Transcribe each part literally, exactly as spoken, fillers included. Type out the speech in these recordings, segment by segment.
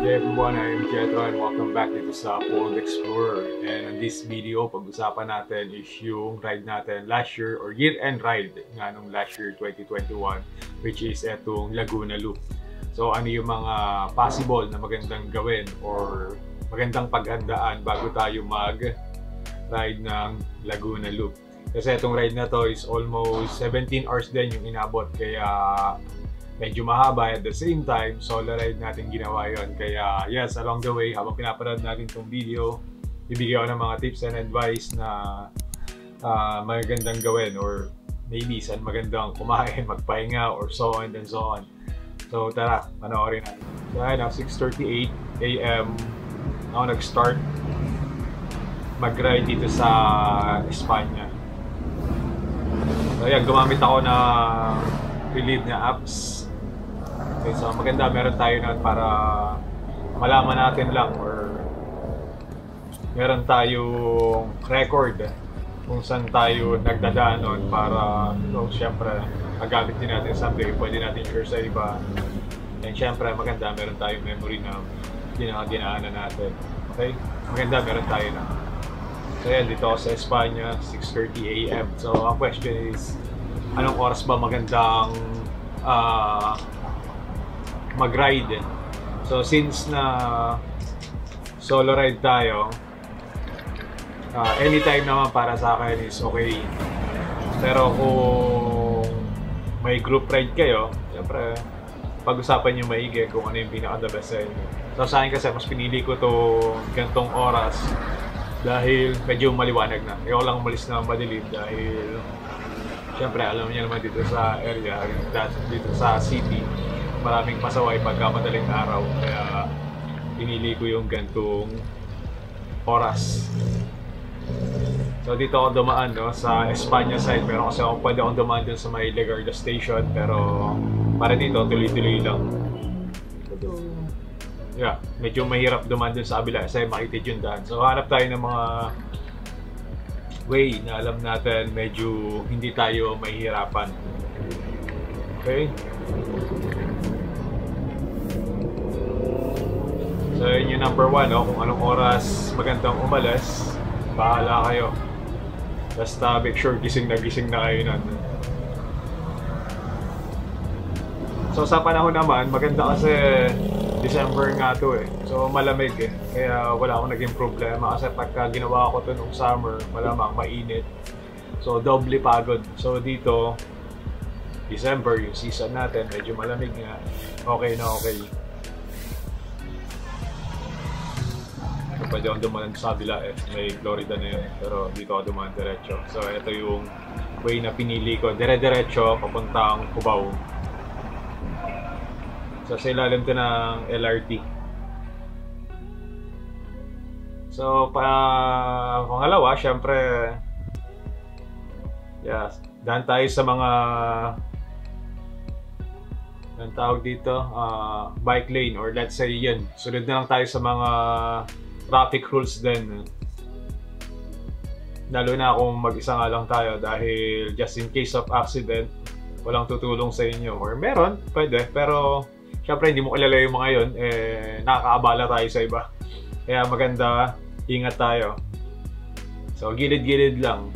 Hey everyone, I'm Jetro and welcome back dito sa World Explorer. And in this video, pag-usapan natin is yung ride natin last year or year-end ride nga nung last year twenty twenty-one, which is etong Laguna Loop. So ano yung mga possible na magandang gawin or magandang paghandaan bago tayo mag-ride ng Laguna Loop. Kasi itong ride na to is almost seventeen hours din yung inabot, kaya medyo mahaba. At the same time, solo ride natin ginawa yon. Kaya yes, along the way, habang pinapanood natin itong video, bibigyan ko ng mga tips and advice na uh, magandang gawin or maybe saan magandang kumain, magpahinga or so on and so on. So tara, panoorin natin. So ayun, six thirty-eight A M ako nag-start mag-ride dito sa Espanya. So ayan, gumamit ako ng relief na apps. Okay, so maganda, meron tayo nun para malaman natin lang or meron tayong record kung saan tayo nagdadaan nun para so, syempre magamit din natin someday, pwede natin share sa iba. And syempre maganda, meron tayong memory na dinaanan natin. Okay, maganda, meron tayo na. So yan, dito ako sa Espanya, six thirty A M So ang question is, anong oras ba magandang uh, mag-ride? So since na solo ride tayo, uh, anytime naman para sa akin is okay. Pero kung may group ride kayo, siyempre pag-usapan nyo maigi kung ano yung pinaka-the best sa inyo. So sa akin kasi mas pinili ko to gantong oras dahil medyo maliwanag na. Ayaw lang umalis na madilim dahil siyempre alam niyo naman dito sa area, dito sa city, maraming pasaway pagka madaling araw, kaya pinili ko yung gantong oras. So dito ako dumaan, no, sa Espanya side, pero kasi ako pwede akong dumaan dun sa may Legarda station, pero para dito tuloy-tuloy lang. Yeah, medyo mahirap dumaan dun sa kabila kasi makitid yung daan. So hanap tayo ng mga way na alam natin medyo hindi tayo mahihirapan. Okay? So yun yung number one, no? Kung anong oras magandang umalis, bahala kayo. Basta make sure gising na gising na kayo nun. So sa panahon naman, maganda kasi December nga to eh. So malamig eh. Kaya wala akong naging problema kasi pagka ginawa ko to nung summer, malamang mainit. So doble pagod. So dito, December, yung season natin, medyo malamig nga. Okay na okay. So pwede akong dumaan sa kabila eh. May Florida na yun. Pero dito ako dumaan diretso. So ito yung way na pinili ko. Dire-diretso papuntang Cubao. So sa ilalim ito ng L R T. So pa pangalawa, syempre yes, daan tayo sa mga ang tawag dito, uh, bike lane or let's say yan, sunod na lang tayo sa mga traffic rules din. Lalo na kung mag-isa nga lang tayo dahil just in case of accident, walang tutulong sa inyo or meron, pwede, pero syempre hindi mo kilala yung mga yun, eh, nakakaabala tayo sa iba. Kaya maganda, ingat tayo. So, gilid-gilid lang.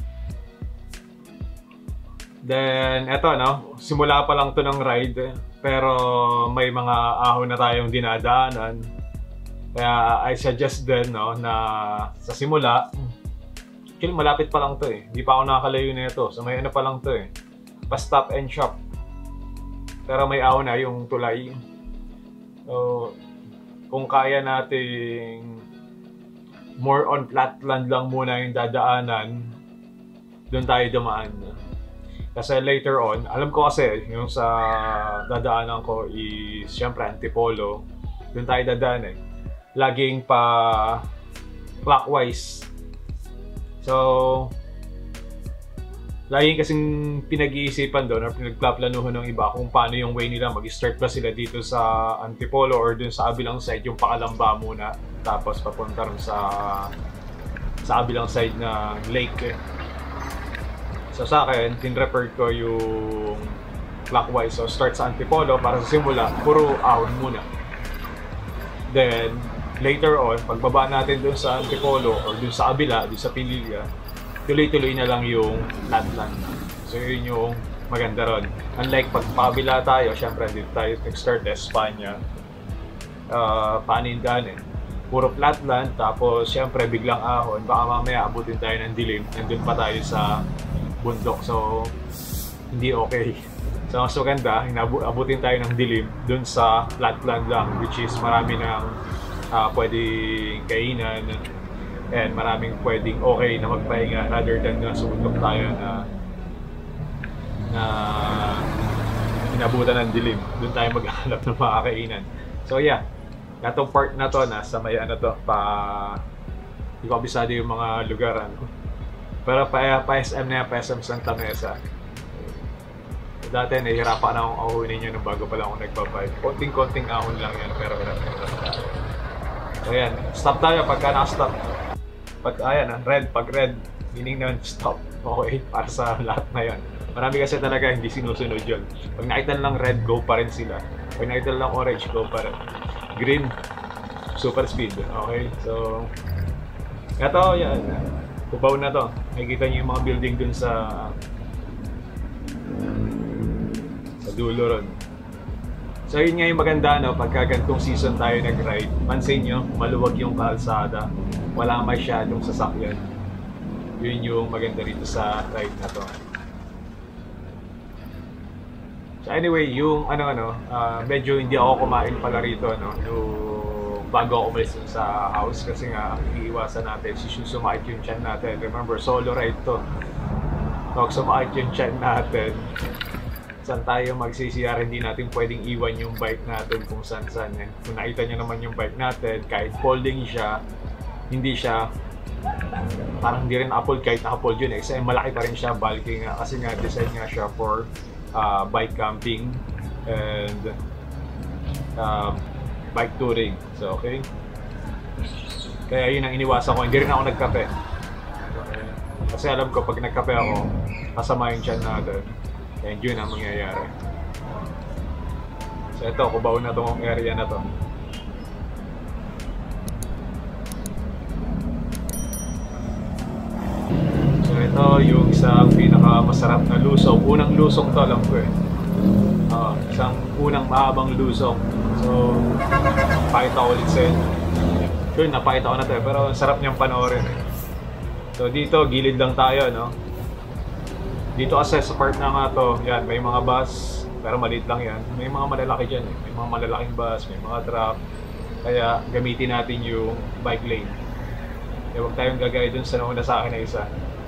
Then, eto, no? Simula pa lang to ng ride, pero may mga ahon na tayong dinadaanan. Kaya, I suggest din, no, na sa simula, actually, malapit pa lang to eh. Hindi pa ako nakakalayo na ito. So, may ano pa lang to eh. Pa-stop and shop. Pero may ahon na yung tulay. So, kung kaya nating more on flatland lang muna yung dadaanan, doon tayo dumaan. Kasi later on, alam ko kasi yung sa dadaanan ko is syempre Antipolo, doon tayo dadaan eh. Laging pa clockwise. So, laging kasing pinag-iisipan doon or pinagplaplanuhan ng iba kung paano yung way nila. Mag-start ba sila dito sa Antipolo or dun sa abilang side, yung Pakalamba muna, tapos papunta rin sa sa abilang side ng lake. So sa akin, tin-refer ko yung clockwise. So start sa Antipolo para sa simula, puro ahon muna. Then, later on, pagbaba natin dun sa Antipolo or dun sa kabila, dun sa Pililla, tuloy-tuloy na lang yung flatland. So yun yung maganda ron. Unlike pag pakabila tayo, syempre dito tayo nag-start Espanya, uh, panindahan eh. Puro flatland, tapos syempre biglang ahon, baka mamaya abutin tayo ng dilim, nandun pa tayo sa bundok. So, hindi okay. So, mas maganda, abutin tayo ng dilim dun sa flatland lang, which is marami ng uh, pwedeng kainan and maraming pwedeng okay na magpahinga rather than na sumundok tayo na na inabutan ng dilim. Dun tayo maghahanap ng mga kainan. So, yeah. Itong part na to, nasa may ano to, pa... Hindi ko abisado yung mga lugar, ano. Pero pa, pa S M na yan, pa S M Santa Mesa. Dati nahihirapan akong ahunin yun nung bago pa lang ako nagbabike. Konting-konting ahon lang yan, pero hirap hirap. So yan, stop tayo pagka na-stop. Pag ayan, red, pag red, meaning na stop. Okay, para sa lahat na yun. Marami kasi talaga hindi sinusunod yun. Pag nakita lang red, go pa rin sila. Pag nakita lang orange, go pa rin. Green, super speed. Okay, so ito, yan. Kubaw na to. Makikita niyo yung mga building dun sa sa dulo ron. So yun nga yung maganda, no? Pagka ganitong season tayo nag-ride, pansin nyo, maluwag yung kalsada, wala masyadong sasakyan. Yun yung maganda rito sa ride na to. So anyway, yung ano ano, uh, medyo hindi ako kumain pala rito, no? Yung bago ako umalis sa house kasi nga ang iiwasan natin is yung sumakit yung tiyan natin. Remember, solo ride to. Pag sumakit yung tiyan natin, saan tayo mag-C C R, hindi natin pwedeng iwan yung bike natin kung saan-saan. Eh. Kung nakita nyo naman yung bike natin, kahit folding siya, hindi siya, parang hindi rin uphold kahit na-uphold yun eh. Kasi malaki pa rin siya, bulky nga, kasi nga design nga siya for uh, bike camping and uh, bike touring. So, okay. Kaya yun ang iniwasan ko. Hindi rin ako nagkape. Okay. Kasi alam ko, pag nagkape ako, kasama yung tiyan natin. And yun ang mangyayari. So ito, kubaw na itong area na to. So ito yung isang pinakamasarap na lusong. Unang lusong to, alam ko eh. Uh, isang unang mahabang lusong. So, pakita ko ulit sa inyo. Sure, napakita ko na to eh. Pero sarap niyang panoorin eh. So dito, gilid lang tayo, no? Dito kasi sa part na nga to, yan, may mga bus, pero maliit lang yan. May mga malalaki dyan eh. May mga malalaking bus, may mga truck. Kaya gamitin natin yung bike lane. Kaya huwag tayong gagaya dun sa nauna sa akin na isa.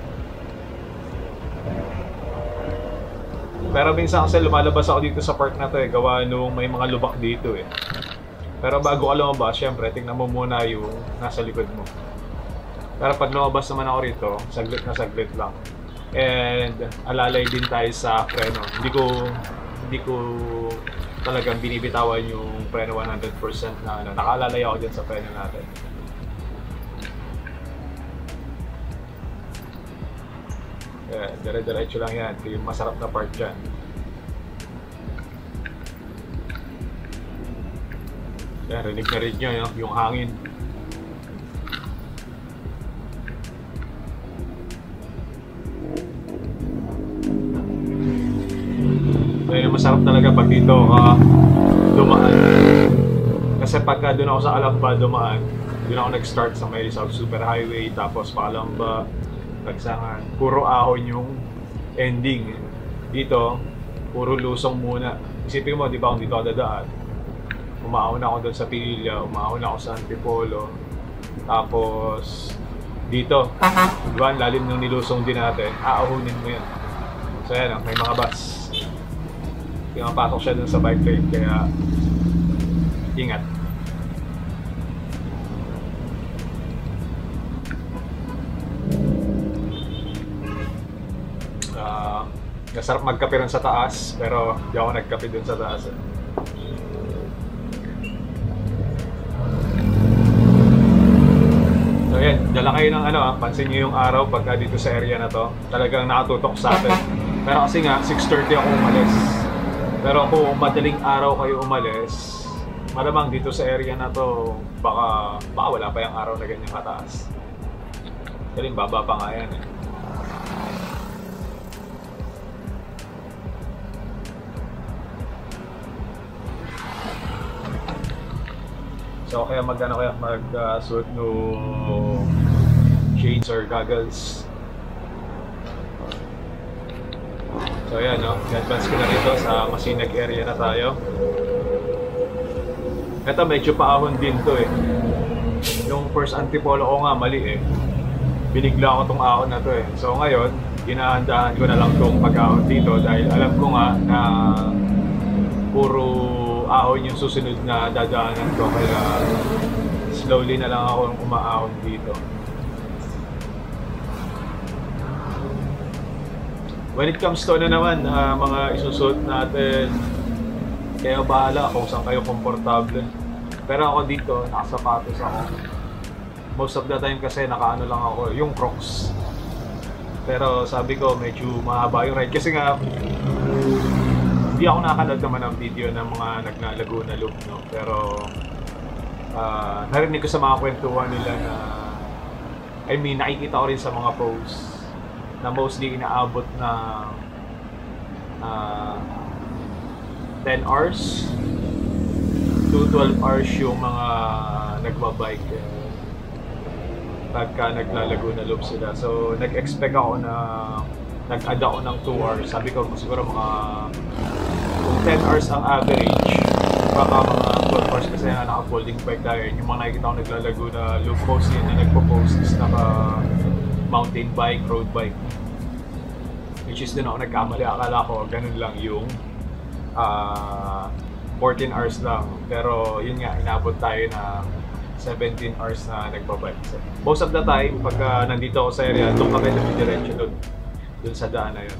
Pero minsan kasi lumalabas ako dito sa part na to eh, gawa nung may mga lubak dito eh. Pero bago ka lumabas, syempre, tingnan mo muna yung nasa likod mo. Pero pag lumabas naman ako rito, saglit na saglit lang. And alalay din tayo sa preno. Hindi ko hindi ko talagang binibitawan yung preno one hundred percent na ano. Nakaalalay ako dyan sa preno natin. Yeah, dire-diretso lang yan. Ito yung masarap na part dyan. Yan, rinig na rin nyo yung, yung hangin. Kaya masarap talaga pag dito ka dumaan. Kasi pagka doon ako sa Alamba dumaan, doon ako nag-start sa may South Super Highway, tapos pa Alamba, Bagsangan. Puro ahon yung ending. Dito, puro lusong muna. Isipin mo, di ba kung dito ako dadaan, umahon ako doon sa Pililla, umahon ako sa Antipolo, tapos dito, di ba, lalim ng nilusong din natin, aahunin mo yan. So yan, may mga bus. Pinapasok siya dun sa bike lane, kaya ingat. Uh, nasarap magkape rin sa taas, pero di ako nagkape dun sa taas eh. So yan, dala kayo ng ano ah, pansin nyo yung araw pagka dito sa area na to, talagang nakatutok sa atin. Pero kasi nga, six thirty ako umalis. Pero kung madaling araw kayo umalis, malamang dito sa area na to, baka, baka wala pa yung araw na ganyan kataas. Kasi baba pa nga yan eh. So kaya mag ano kaya mag uh, suit no shades or goggles. So ayan no, advance ko na rito sa Masinag area na tayo. Ito medyo paahon din to eh. Yung first antipolo ko nga mali eh. Binigla ko tong ahon na to eh. So ngayon, ginahandaan ko na lang tong pag-ahon dito dahil alam ko nga na puro ahon yung susunod na dadaanan ko, kaya slowly na lang ako umaahon dito. When it comes to na naman, uh, mga isusuot natin, kaya bahala kung saan kayo komportable. Pero ako dito, nakasapatos ako. Most of the time kasi nakaano lang ako, yung Crocs. Pero sabi ko medyo mahaba yung ride kasi nga hindi ako nakakanood naman ng video ng mga naglalago na loop, no? Pero uh, narinig ko sa mga kwentuhan nila na I mean, nakikita ko rin sa mga posts na mostly inaabot na uh, ten hours to twelve hours yung mga nagbabike eh, pagka naglalago na loop sila. So nag-expect ako na nag-add ako ng two hours. Sabi ko siguro mga kung ten hours ang average, baka mga twelve hours kasi nga naka-folding bike tayo. Yung mga nakikita ko naglalago na loop post yun na nagpo-post is naka mountain bike, road bike. Which is din ako nagkamali. Akala ko ganun lang yung uh, fourteen hours lang. Pero yun nga, inabot tayo na seventeen hours na nagbabike. So, most of the time, pagka nandito ako sa area, doon kami lumidiretso doon. Doon sa daan na yun.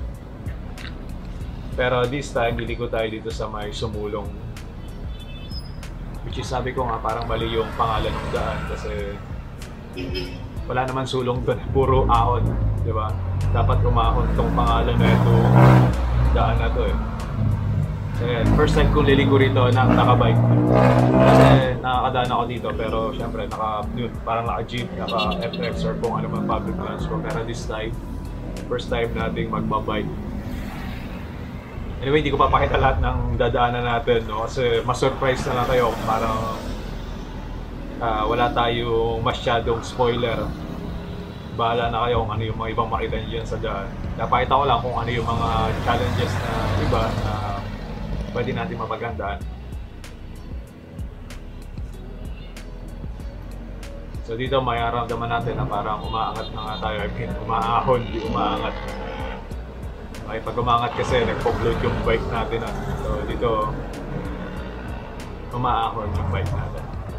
Pero this time, liliko tayo dito sa may Sumulong. Which is sabi ko nga, parang mali yung pangalan ng daan kasi wala naman sulong doon, puro ahon, di ba? Dapat umahon tong pangalan na ito, daan na to eh. So yan, first time kong liliko rito na nakabike. Kasi nakakadaan ako dito pero syempre naka, yun, parang naka-jeep, naka-F X or kung ano man public transport. Pero this time, first time nating magbabike. Anyway, hindi ko papakita lahat ng dadaanan natin, no? Kasi mas-surprise na lang kayo kung parang uh, wala tayong masyadong spoiler. Bahala na kayo kung ano yung mga ibang makita nyo dyan sa daan. Napakita ko lang kung ano yung mga challenges na iba na pwede natin mapagandaan. So dito may aramdaman natin na parang umaangat na nga tayo. I mean, umaahon, di umaangat. Okay, pag umangat kasi nagpo-float yung bike natin. Ah. So dito, umaahon yung bike natin.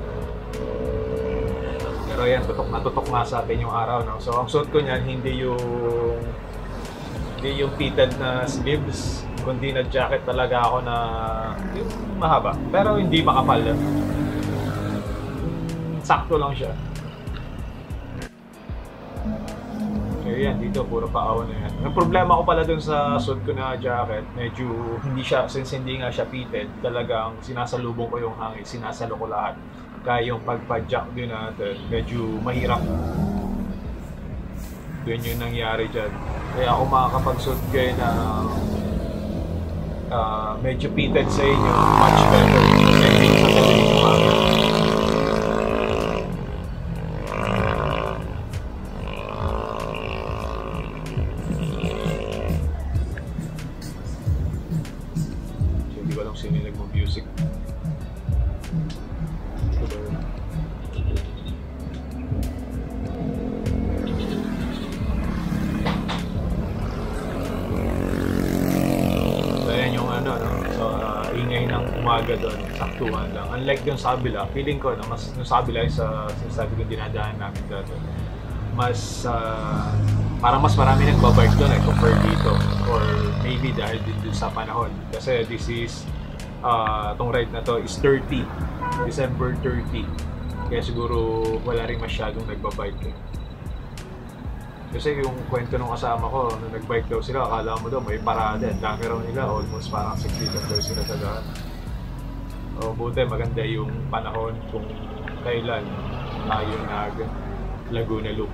Pero yan, tutok na tutok nga sa atin yung araw. No? So ang suot ko niyan, hindi yung hindi yung fitted na sleeves, kundi na jacket talaga ako na yung mahaba. Pero hindi makapal. Sakto lang siya. Kaya yan, dito puro paahon na yan. Ang problema ko pala dun sa suit ko na jacket, medyo hindi siya, since hindi nga siya fitted, talagang sinasalubong ko yung hangin, sinasalo ko lahat. Kaya yung pagpa-jack din natin, medyo mahirap. Yun yung nangyari dyan. Kaya ako makakapag-suit kayo na uh, medyo fitted sa inyo, much better. Kasi hindi sa sabihin yung hangin. Sino yung nagmo-music? So ayan yung ano, no? So uh, ingay ng umaga doon, saktuhan lang. Unlike dun sa kabila, feeling ko na mas no, sa kabila sa sinasabi kong dinadaan namin dito, mas uh, parang mas marami nagbabike doon eh compared dito, or maybe dahil din dun sa panahon kasi this is Uh, tong ride na to is thirty, December thirty. Kaya siguro wala rin masyadong nagbabike. Kasi yung kwento ng kasama ko, nung nagbike daw sila, akala mo daw may parada. Dami raw nila, almost parang six feet daw sila sa daan. O buti maganda yung panahon kung kailan tayo nag Laguna Loop.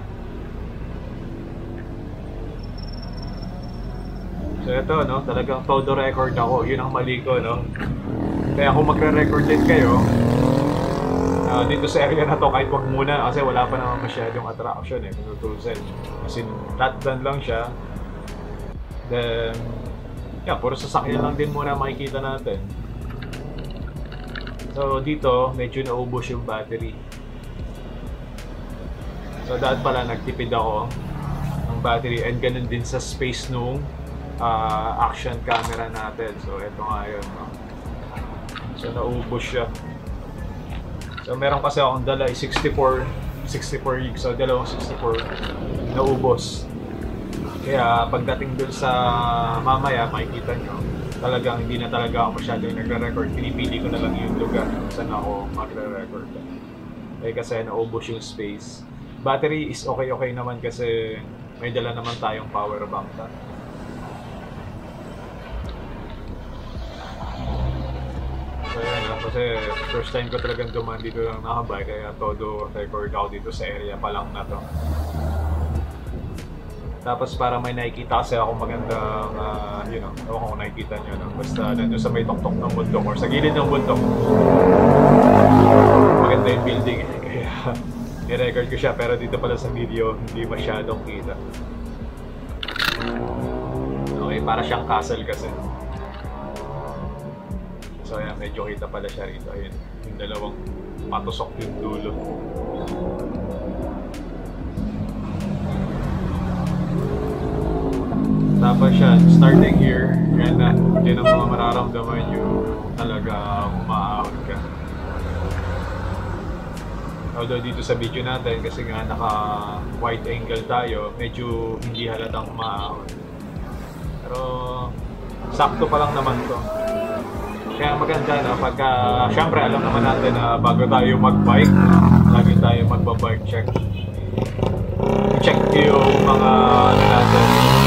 So ito, no, talagang todo record ako. Yun ang mali ko, no. Kaya kung magre-record din kayo uh, dito sa area na to, kahit wag muna kasi wala pa naman masyadong attraction eh, tutusin. Kasi flat done lang siya. Then, yeah, puro sasakyan lang din muna makikita natin. So dito, medyo naubos yung battery. So dahil pala nagtipid ako ng battery, and ganun din sa space nung uh, action camera natin. So ito nga yun, no? So naubos siya. So meron kasi akong dala sixty-four gig, so dalawang sixty-four naubos. Kaya pagdating dun sa mamaya, makikita nyo talagang hindi na talaga ako masyadong nagre-record. Pinipili ko na lang yung lugar kung saan ako magre-record. Eh kasi naubos yung space. Battery is okay-okay naman kasi may dala naman tayong power bank. Ta. So yan, kasi first time ko talagang dumaan dito lang nakabike, kaya todo record ako dito sa area pa lang na to. Tapos para may nakikita kasi ako magandang, uh, you know, ewan ko kung nakikita nyo, no? Basta nandun sa may tuktok ng bundok or sa gilid ng bundok. Maganda yung building eh, kaya i-record ko siya, pero dito pala sa video hindi masyadong kita. Okay, para siyang castle kasi. So ayan, medyo kita pala siya rito. Ayun, yung dalawang patusok yung dulo. Tapos siya, starting here, yan na, yan ang mga mararamdaman yung talaga umaahon ka. Although dito sa video natin, kasi nga naka wide angle tayo, medyo hindi halatang umaahon. Pero sakto pa lang naman to. Kaya maganda na pagka, syempre alam naman natin na bago tayo mag-bike, lagi tayo magba-bike check. Check yung mga ano natin,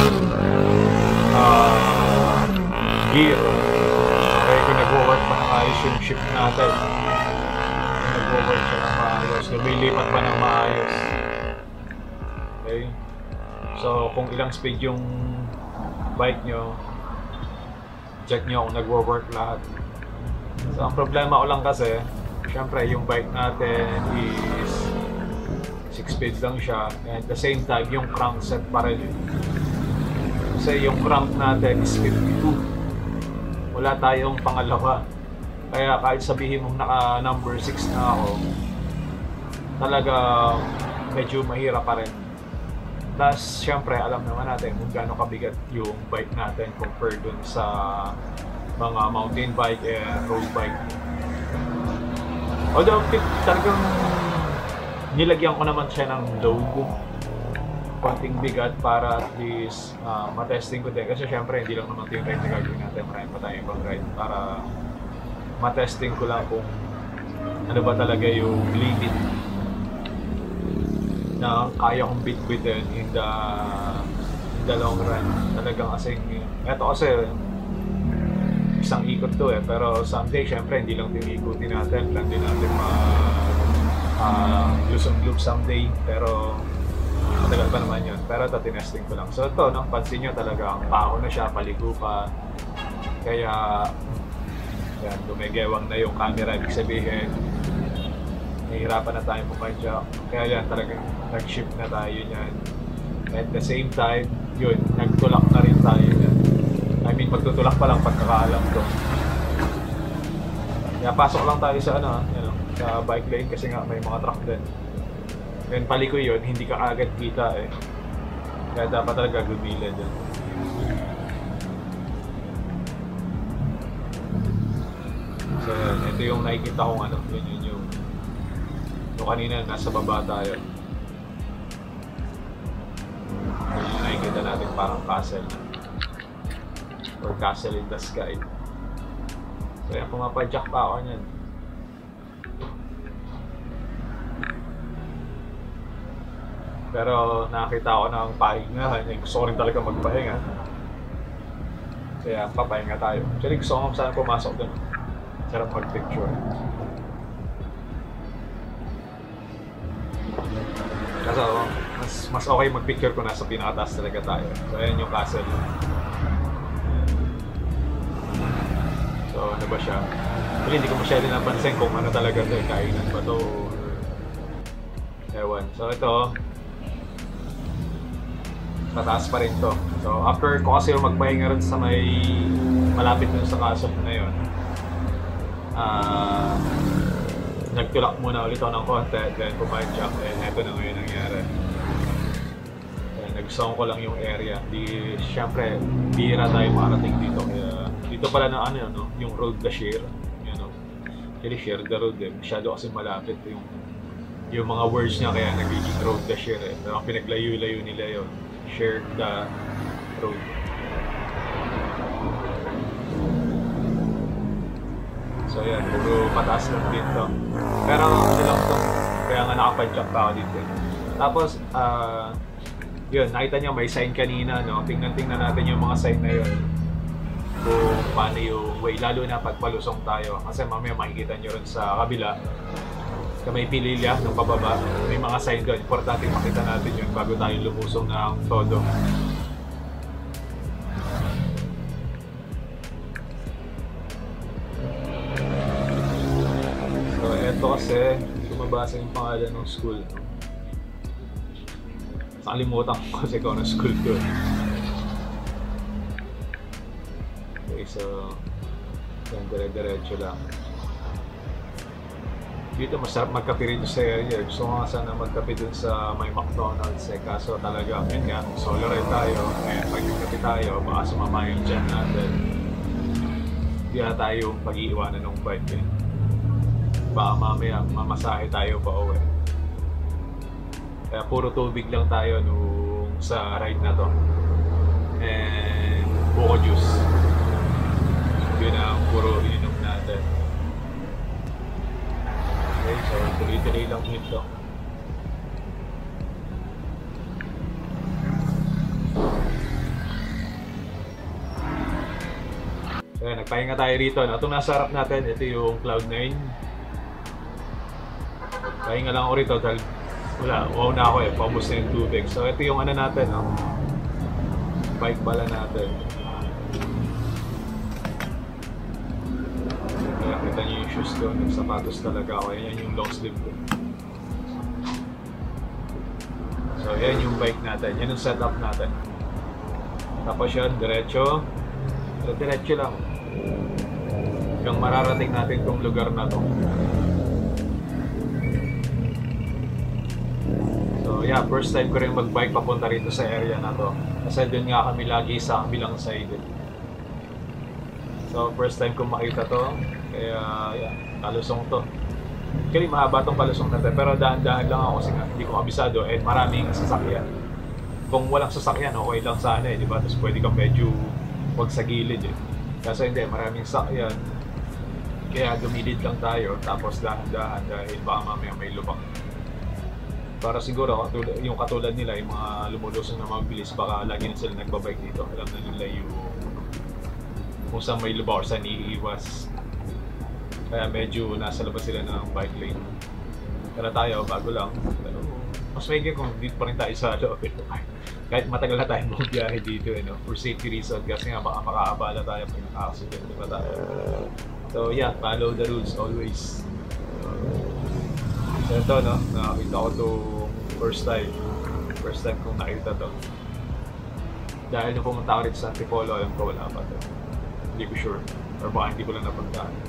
uh, gear. Okay, kung nag-work pa ng ayos yung ship natin, kung nag-work siya ng maayos, lumilipat pa ng maayos. Okay, so kung ilang speed yung bike nyo, check nyo kung nag-work lahat. So ang problema ko lang kasi, syempre yung bike natin is six speed lang siya, and at the same time yung crankset pa rin. Kasi yung crank natin is fifty-two, wala tayong pangalawa, kaya kahit sabihin mong naka number six na ako, talaga medyo mahirap pa rin. Plus syempre alam naman natin kung gaano kabigat yung bike natin compared dun sa mga mountain bike and road bike. Although talagang nilagyan ko naman siya ng load, konting bigat para at least uh, matesting ko din. Kasi syempre hindi lang naman ito yung ride na gagawin natin, marami pa tayong ibang ride para matesting ko lang kung ano ba talaga yung limit na kaya kong bit-bitin in the, in the long run. Talagang kasing, eto kasi isang ikot to eh, pero someday syempre hindi lang din ikutin natin, plan din natin ma uh, Luzon Loop someday, pero matagal pa naman yun. Pero ito, tinesting ko lang. So ito, no, pansin nyo talaga, ang paho na siya, paligo pa. Kaya, yan, gumigewang na yung camera. Ibig sabihin, nahihirapan na tayo pumadya. Kaya yan, talagang nag-shift na tayo yan. At the same time, yun, nagtulak na rin tayo yan. I mean, magtutulak pa lang pagkakaalam to. Kaya pasok lang tayo sa ano, you know, sa bike lane kasi nga may mga truck din. Then paliko yun, hindi ka agad kita eh. Kaya dapat talaga gumila dyan. So yan, ito yung nakikita kong ano, yun yun yung yung kanina nasa baba tayo. Yun yung nakikita natin parang castle or castle in the sky. So yan, pumapadyak pa ako nyan. Pero nakita ko ng pahinga, gusto ko rin talaga magpahinga. Kaya papahinga tayo. Actually gusto ko saan pumasok dun. Sarap mag-picture. Kaso, mas, mas okay mag-picture kung nasa pinakataas talaga tayo. So, ayan yung castle. So, ano ba siya? Actually, hindi ko masyado napansin kung ano talaga ito. Kainan ba ito? Ewan. So, ito. Mataas pa rin to. So, after ko kasi yung magpahinga rin sa may malapit dun sa castle na yun, ah, uh, nagtulak muna ulit ako ng konti, then kumain siya, and eto na ngayon nangyari. And nagustuhan ko lang yung area. Di, syempre, bihira tayo makarating dito. Kaya, dito pala na ano, no? Yung road na share. You know? Actually, share the road eh. Masyado kasi malapit yung yung mga words niya, kaya nagiging road the share eh. Pero ang pinaglayo-layo nila yun. Share the road. So yan, puro pataas lang dito. Pero ano lang to, kaya nga nakapad-jump pa ako dito. Tapos, uh, yun, nakita niyo may sign kanina, no? Tingnan-tingnan natin yung mga sign na yun. Kung paano yung way, lalo na pagpalusong tayo. Kasi mamaya makikita nyo rin sa kabila, sa may pililya ng pababa, may mga sign doon. Importante makita natin yun bago tayo lumusong ng todo. So, eto kasi, sumabasa yung pangalan ng school. No? Nakalimutan ko kasi kung ano school ko. Okay, so, yan, dire-diretso lang. Dito masarap magkape rito sa area. Gusto ko nga sana magkape dun sa may McDonald's eh. Kaso talaga, yun nga, solo ride tayo. Eh, pag nagkape tayo, baka sumama yung dyan natin. Hindi na tayo pag-iiwanan ng bike eh. Baka mamaya, mamasahe tayo pa uwi. Kaya puro tubig lang tayo nung sa ride na to. And buko juice. Yun ang puro ininom natin. Okay, so tuloy-tuloy lang ito. So yan, nagpahinga tayo rito. No? Itong nasa harap natin, ito yung Cloud nine. Pahinga lang ako rito dahil wala, wow na ako eh, paubos na yung tubig. So ito yung ano natin, no? Bike pala natin. Kaya kita nyo yung shoes ko, yung sapatos talaga ako. Yan yung long sleeve ko. So yan yung bike natin, yan yung setup natin. Tapos yun, diretso. So diretso lang. Hanggang mararating natin tong lugar na to. So yeah, first time ko rin mag-bike papunta rito sa area na to. Kasi doon nga kami lagi sa kabilang side. So first time ko makita to. Kaya yeah, kalusong to. Actually mahaba tong kalusong natin, pero dahan-dahan lang ako kasi nga hindi ko kabisado and maraming sasakyan. Kung walang sasakyan, okay lang sana eh, di ba? Tapos pwede kang medyo wag sa gilid eh. Kasi hindi, maraming sasakyan. Kaya dumilid lang tayo, tapos dahan-dahan dahil baka mamaya may lubak. Para siguro yung katulad nila, yung mga lumulusong na mabilis, baka lagi na sila nagbabike dito. Alam na nila yung kung saan may lubak or saan iiwas. Kaya medyo nasa labas sila ng bike lane. Pero tayo, bago lang. Pero mas may kung dito pa rin tayo sa loob. Kahit matagal na tayo mong biyahe dito, eh, no? For safety reason. Kasi nga baka makaabala tayo pag naka-accident, di ba tayo? So yeah, follow the rules always. So ito, no? Nakakita ko to first time. First time kong nakita to. Dahil nung pumunta ako rito sa Antipolo, alam ko wala pa to. Hindi ko sure. Or baka hindi ko lang napuntahan.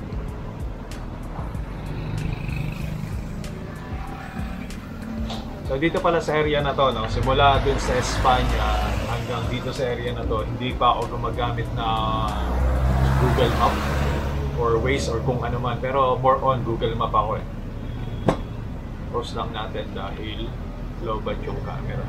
So dito pala sa area na to, no? Simula dun sa Espanya hanggang dito sa area na to, hindi pa ako gumagamit na Google Map or Waze or kung ano man. Pero more on Google Map ako eh. Pause lang natin dahil low-bad yung camera.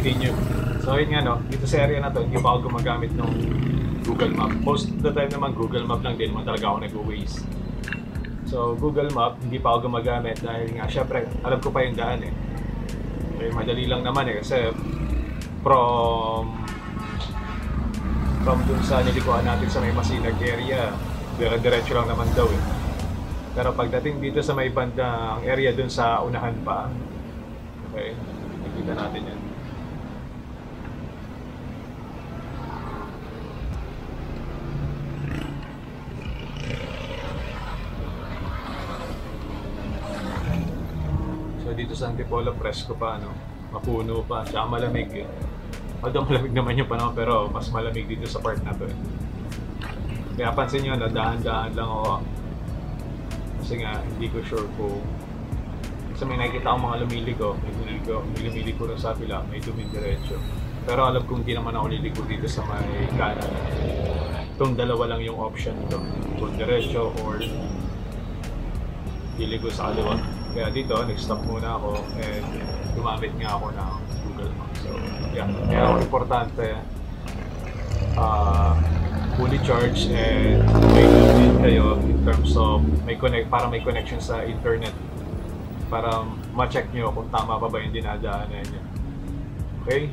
continue. So yun nga no, dito sa area na to, hindi pa ako gumagamit ng Google Map. Most of the time naman Google Map lang din naman talaga ako nag-Waze. So Google Map, hindi pa ako gumagamit dahil nga syempre alam ko pa yung daan eh. Okay, madali lang naman eh kasi from from dun sa nilikuan natin sa may Masinag area, dire-diretso lang naman daw eh. Pero pagdating dito sa may bandang area dun sa unahan pa, okay, nakita natin yan. So dito sa Antipolo, presko pa, no? Mapuno pa, tsaka malamig eh. Although malamig naman yung panahon, pero mas malamig dito sa part na to eh. Kaya pansin nyo na dahan-dahan lang ako. Kasi nga, hindi ko sure kung... Kasi may nakikita akong mga lumiligo, may lumiligo, may lumiligo rin sa pila, may dumidiretso. Pero alam kong hindi naman ako liligo dito sa may kanan. Itong dalawa lang yung option ko. Kung diretso or liligo sa kaliwa. Kaya dito, nag-stop muna ako and gumamit nga ako ng Google Maps. So, yeah. Kaya ako importante uh, fully charged and may din kayo in terms of may connect, para may connection sa internet para ma-check nyo kung tama pa ba yung dinadaanan nyo. Okay?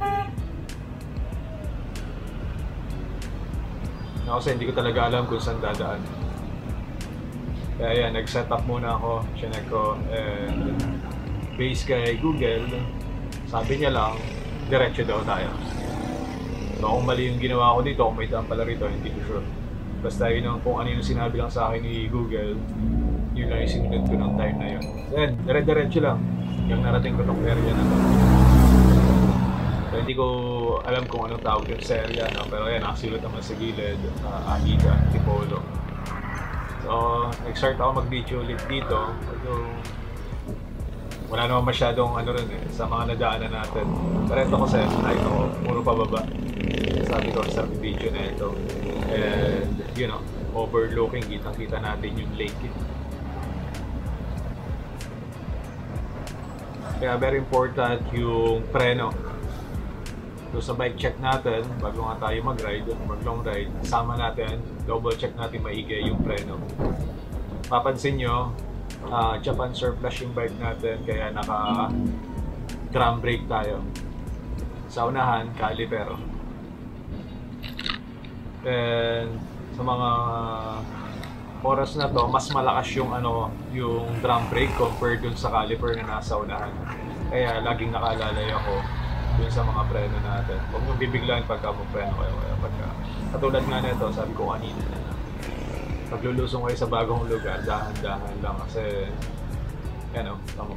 Kasi hindi ko talaga alam kung saan dadaan. Kaya yan, nag-set up muna ako, chinek ko, and based kay Google, sabi niya lang, diretso daw tayo. So kung mali yung ginawa ko dito, kung may daan pala rito, hindi ko sure. Basta yun ang, kung ano yung sinabi lang sa akin ni Google, yun lang yung sinunod ko ng time na yun. So yan, dire-diretso lang, yung narating ko tong area na to. So hindi ko alam kung anong tawag yung sa area, no? Pero yan, nakasilot naman sa gilid, uh, Agita, Antipolo. So, nag-start ako mag-video ulit dito. Although, wala naman masyadong ano rin eh, sa mga nadaanan natin. Pero ito kasi, nakita ko, puro pababa. Sabi ko, sa video na ito. And, you know, overlooking, kitang-kita natin yung lake. Kaya very important yung preno. So sa bike check natin, bago nga tayo mag-ride, mag-long ride, sama natin, double check natin maigi yung preno. Papansin nyo, uh, Japan surplus yung bike natin, kaya naka drum brake tayo. Sa unahan, caliper. And sa mga oras na to, mas malakas yung ano, yung drum brake compared dun sa caliper na nasa unahan. Kaya laging nakalalay ako dun sa mga preno natin. Huwag nyo bibiglaan pagka mag-preno kayo. Kaya pagka, katulad nga nito, sabi ko kanina na paglulusong kayo sa bagong lugar, dahan-dahan lang kasi yan o, tamo.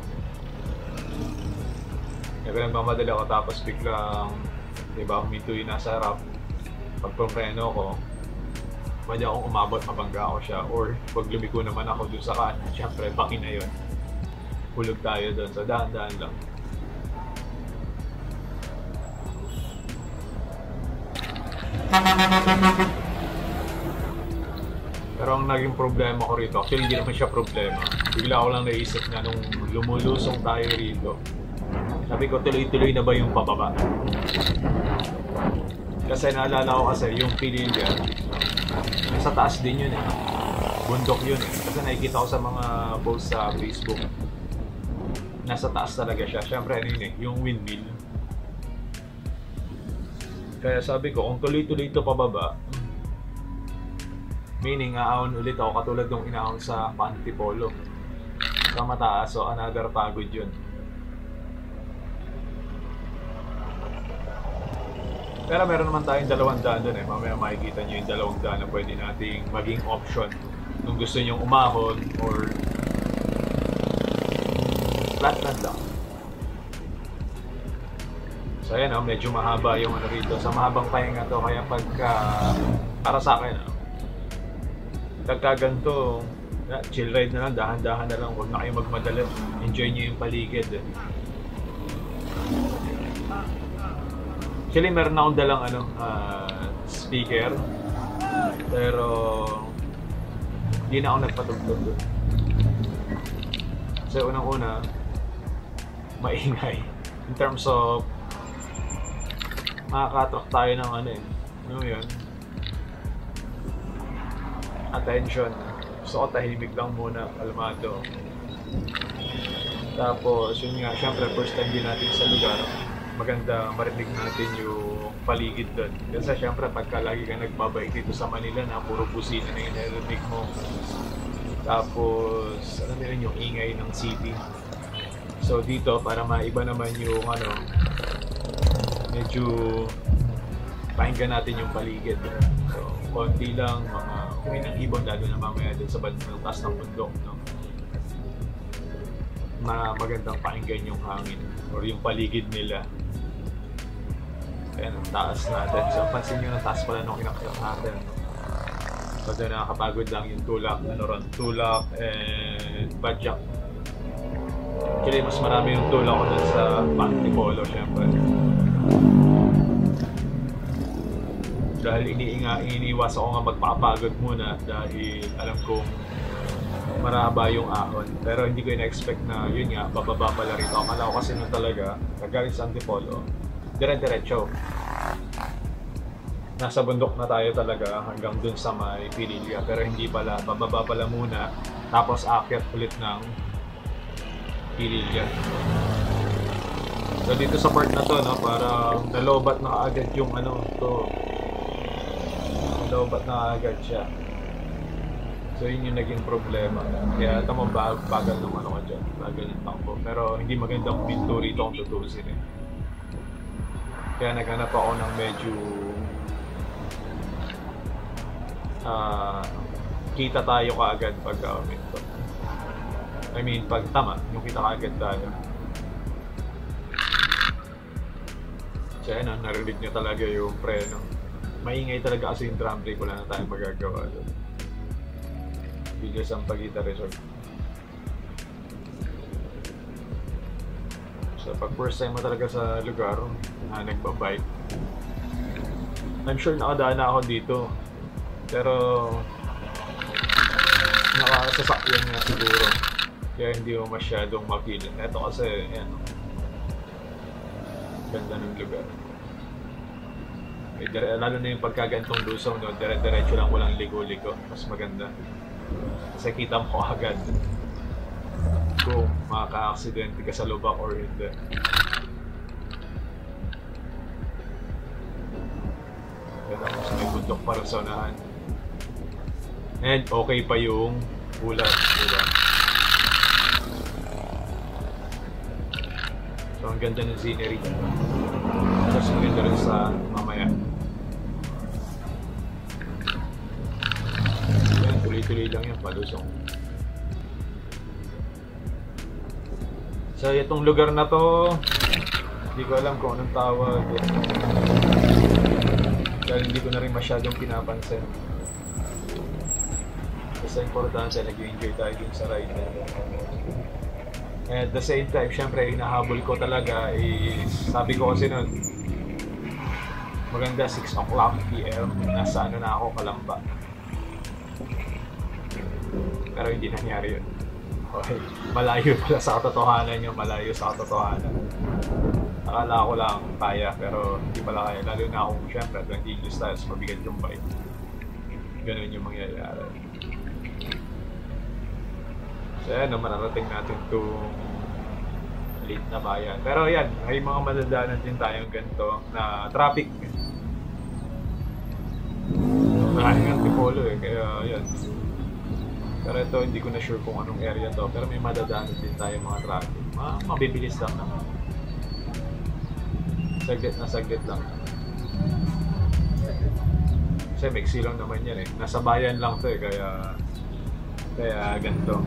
Kaya pinagmamadali ako tapos biglang diba, huminto yung nasa harap. Pag preno ko, pwede akong umabot, mabangga ako siya, or pag lumiko naman ako dun sa kanan, syempre baki na yun, hulog tayo dun, so dahan-dahan lang. Pero ang naging problema ko rito, actually hindi naman siya problema, bigla ko lang naisip na nung lumulusong tayo rito, sabi ko tuloy-tuloy na ba yung pababa? Kasi naalala ko kasi yung Pililya, nasa taas din yun eh, bundok yun eh, kasi nakikita ko sa mga posts sa Facebook, nasa taas talaga siya, syempre ano yun eh, yung windmill. Kaya sabi ko, kung tuloy-tuloy ito pababa, meaning aahon ulit ako katulad ng inaahon sa Antipolo. Sa mataas, so another pagod yun. Pero meron naman tayong dalawang daan dun eh. Mamaya makikita nyo yung dalawang daan na pwede nating maging option kung gusto nyong umahon or flatland lang. So ayan o, medyo mahaba yung ano rito. Sa mahabang pahinga to, kaya pagka, para sa akin, no? Pagka ganito, chill ride na lang, dahan-dahan na lang, huwag na kayo magmadali. Enjoy nyo yung paligid. Eh. Actually, meron akong dalang ano, uh, speaker. Pero, hindi na ako nagpatugtog doon. Kasi unang-una, maingay. In terms of makaka-attract tayo ng ano eh. Ano yun? Attention. Gusto ko tahimik lang muna, kalmado. Tapos, yun nga, syempre, first time din natin sa lugar. Maganda marinig natin yung paligid doon. Kasi syempre, pagka lagi ka nagbabike dito sa Manila na puro busina na yung narinig mo. Tapos, ano na yun, yung ingay ng city. So, dito, para maiba naman yung ano, medyo pakinggan natin yung paligid. So, konti lang, mga uwi ng ibon, lalo na mamaya dun sa bandang taas ng bundok, no? Na magandang pakinggan yung hangin or yung paligid nila. Ayan, ang taas natin. So, pansin nyo na taas pala nung inakyat natin. So, doon nakakapagod lang yung tulak, ano ron, tulak and badyak. Actually, mas marami yung tulak ko dun sa Antipolo, syempre. Dahil iniinga, iniiwas ako nga magpapagod muna dahil alam kong maraba yung ahon. Pero hindi ko in-expect na yun nga, bababa pala rito. Akala ko kasi nung talaga, nagaling sa Antipolo, dire-diretso. Nasa bundok na tayo talaga hanggang dun sa may Pililla. Pero hindi pala, bababa pala muna, tapos aakyat ulit ng Pililla. So dito sa part na to, no, para nalobat na agad yung ano, to. Nalobat na agad siya. So yun yung naging problema. Kaya tamang bag bagal ng ano ka dyan, bagal ng takbo. Pero hindi magandang pinto rito kung tutusin eh. Kaya naghanap ako ng medyo uh, kita tayo kaagad pagka minto. I mean, pag tama, yung kita kaagad tayo. So yun, narinig nyo talaga yung preno. Maingay talaga kasi yung drum brake, wala na tayong magagawa doon. Bigas ang Paguita Resort. So pag first time mo talaga sa lugar na nagbabike, I'm sure nakadaan na ako dito, pero nakasasakyan nga siguro, kaya hindi mo masyadong mapil. Ito kasi yan, ganda ng lugar. Eh, dire, lalo na yung pagkagantong lusong, no, dire-diretso lang, walang ligo-ligo, mas maganda. Kasi kita mo agad kung makaka-aksidente ka sa lubak or hindi. Yan ako sa may bundok para sa unahan. And okay pa yung ulan, diba? So ang ganda ng scenery. Tapos ang ganda rin sa mamaya. Tuloy-tuloy lang yan, palusong. So itong lugar na to, hindi ko alam kung anong tawag. Dahil hindi ko na rin masyadong pinapansin. Basta importante, nag-enjoy tayo dun sa ride. And at the same time, syempre, hinahabol ko talaga is, sabi ko kasi nun, maganda six o'clock p m, nasa ano na ako, Kalamba. Pero hindi nangyari yun. Okay. Malayo pala sa katotohanan yung malayo sa katotohanan. Akala ko lang kaya, pero hindi pala kaya. Lalo na akong syempre, twenty English styles, mabigat yung bike. Ganun yung mangyayari. So yan, mararating natin itong late na bayan. Pero yan, may mga madadaanan din tayong ganito na traffic. Maraming Antipolo eh, kaya yan. Pero ito, hindi ko na sure kung anong area to. Pero may madadaanan din tayo mga traffic. Ma mabibilis lang naman. Saglit na saglit lang. Kasi mixi lang naman yan eh. Nasa bayan lang to eh, kaya kaya ganito.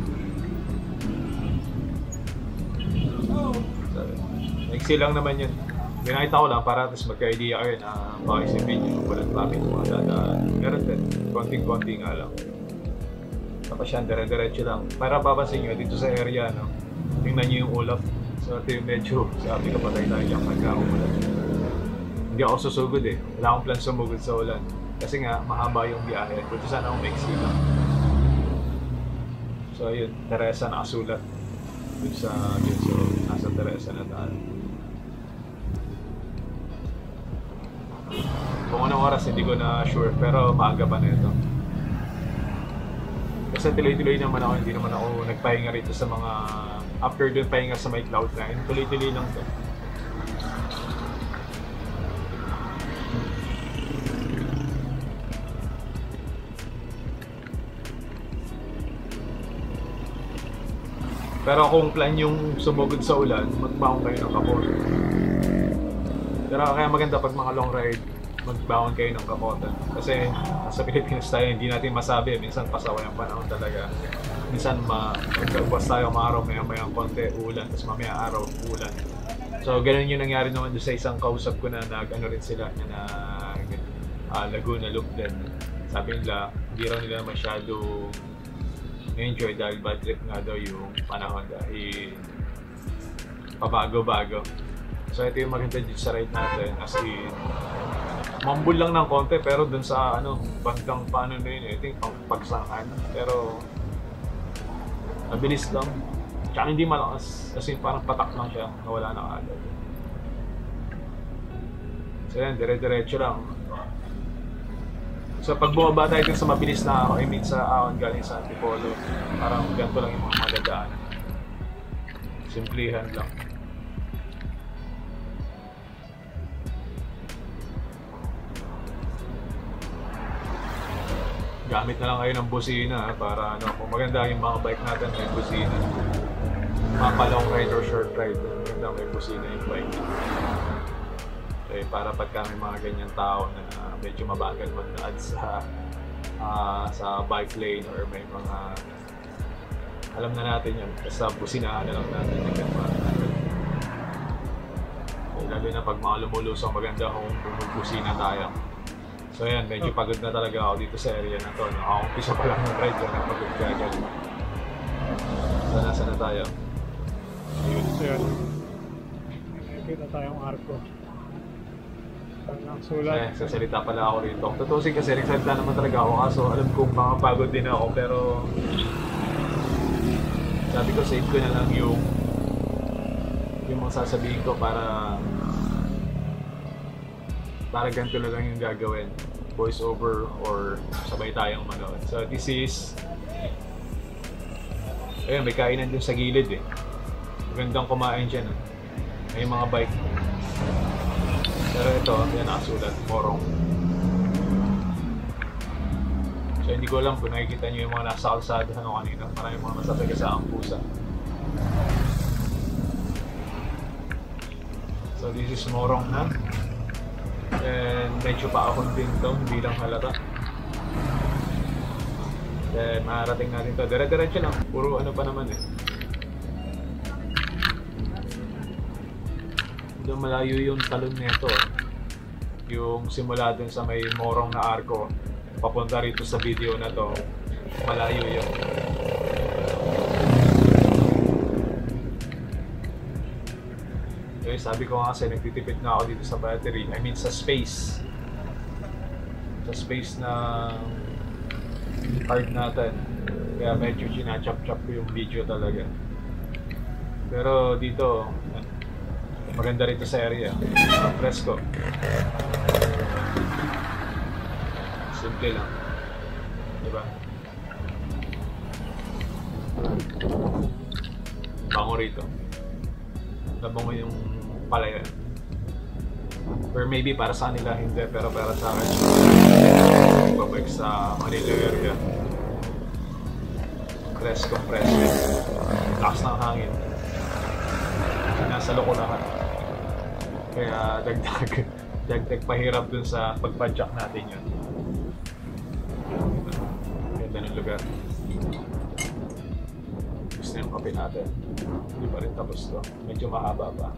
So, mixi lang naman yun. Binakita ko lang para at least magka-idea kayo na makaisipin nyo kung walang traffic mga dadaan. Meron din, konting-konting nga lang. Tapos yan, dire-diretso lang. Para papansin nyo, dito sa area, no? Tingnan nyo yung ulap. So ito yung medyo, sabi ka patay tayo dyan pagka-umulan. Hindi ako susugod eh. Wala akong plan sumugod sa ulan. Kasi nga, mahaba yung biyahe. Pwede sana akong maiksi lang. So ayun, Teresa nakasulat. Dun sa, dun so, nasa Teresa na tayo. Kung anong oras, hindi ko na sure, pero maaga pa na ito. Kasi tuloy-tuloy naman ako, hindi naman ako nagpahinga rito sa mga, after dun pahinga sa may cloud nine, tuloy-tuloy lang to. Pero kung plan yung sumugod sa ulan, magbaon kayo ng kapote. Pero kaya maganda pag mga long ride, magbaon kayo ng kapote. Kasi sa Pilipinas tayo, hindi natin masabi. Minsan pasaway ang panahon talaga. Minsan magkagwas tayo maaraw, maya maya ang konti, ulan. Tapos mamaya araw, ulan. So ganun yung nangyari naman doon sa isang kausap ko na nag-ano rin sila, na nag uh, Laguna Loop din. Sabi nila, hindi raw nila masyado enjoy dahil bad trip nga daw yung panahon dahil pabago-bago. So ito yung maganda dito sa ride natin, as in mambul lang ng konti pero dun sa ano, bandang paano na yun, ito yung pagsangan, pero mabilis lang, tsaka hindi malakas, as in parang patak lang siya, nawala na agad. So yan, dire-diretso lang. So pag bumaba tayo din sa mabilis na ako, I mean sa ahon galing sa Antipolo, parang ganito lang yung mga madadaan. Simplihan lang. Gamit na lang kayo ng busina para ano, kung maganda yung mga bike natin may busina. Mga pa-long ride or short ride, maganda may busina yung bike. Eh, para pagka may mga ganyan tao na uh, medyo mabagal magdaan sa uh, sa bike lane or may mga alam na natin yun, basta businahan na lang natin yung ganyan. Eh, lalo na pag mga lumulusong maganda kung bumubusina tayo. So yan, medyo pagod na talaga ako dito sa area na to. Nakaumpisa pa lang ng ride yan, napagod ka agad. So nasa na tayo? Ayun. So yan, nakikita tayong arko. Eh, sasalita pala ako rito. Tutusin kasi nagsalita naman talaga ako, kaso alam kong makapagod din ako, pero sabi ko save ko na lang yung yung mga sasabihin ko para para ganito na lang yung gagawin, voice over or sabay tayong manood. So this is ayun, may kainan dun sa gilid eh, magandang kumain dyan eh. May mga bike. Pero ito, yan nakasulat, Morong. So hindi ko alam kung nakikita nyo yung mga nasa kalsada ano kanina. Maraming mga nasataga sa ang pusa. So this is Morong na. And medyo paahon din ito, hindi lang halata. Then maharating natin ito. Dire-diretso lang, puro ano pa naman eh. Malayo yung talon nito, yung simula dun sa may Morong na arko papunta rito sa video na to, malayo yun. Okay, sabi ko nga kasi nagtitipid na ako dito sa battery, I mean sa space sa space na card natin, kaya medyo ginachop-chop ko yung video talaga. Pero dito maganda rito sa area, presko. Simple lang, diba? Bango rito. Nabango yung palayan. Or maybe para sa kanila hindi, pero para sa akin pagbabike sa Manila area. Presko, presko. Lakas ng hangin. Nasa loko lahat. Kaya dagdag, dagdag pahirap dun sa pagpadjak natin yun. Ganda ng lugar. Gusto na yung kape natin. Hindi pa rin tapos to. Medyo mahaba pa.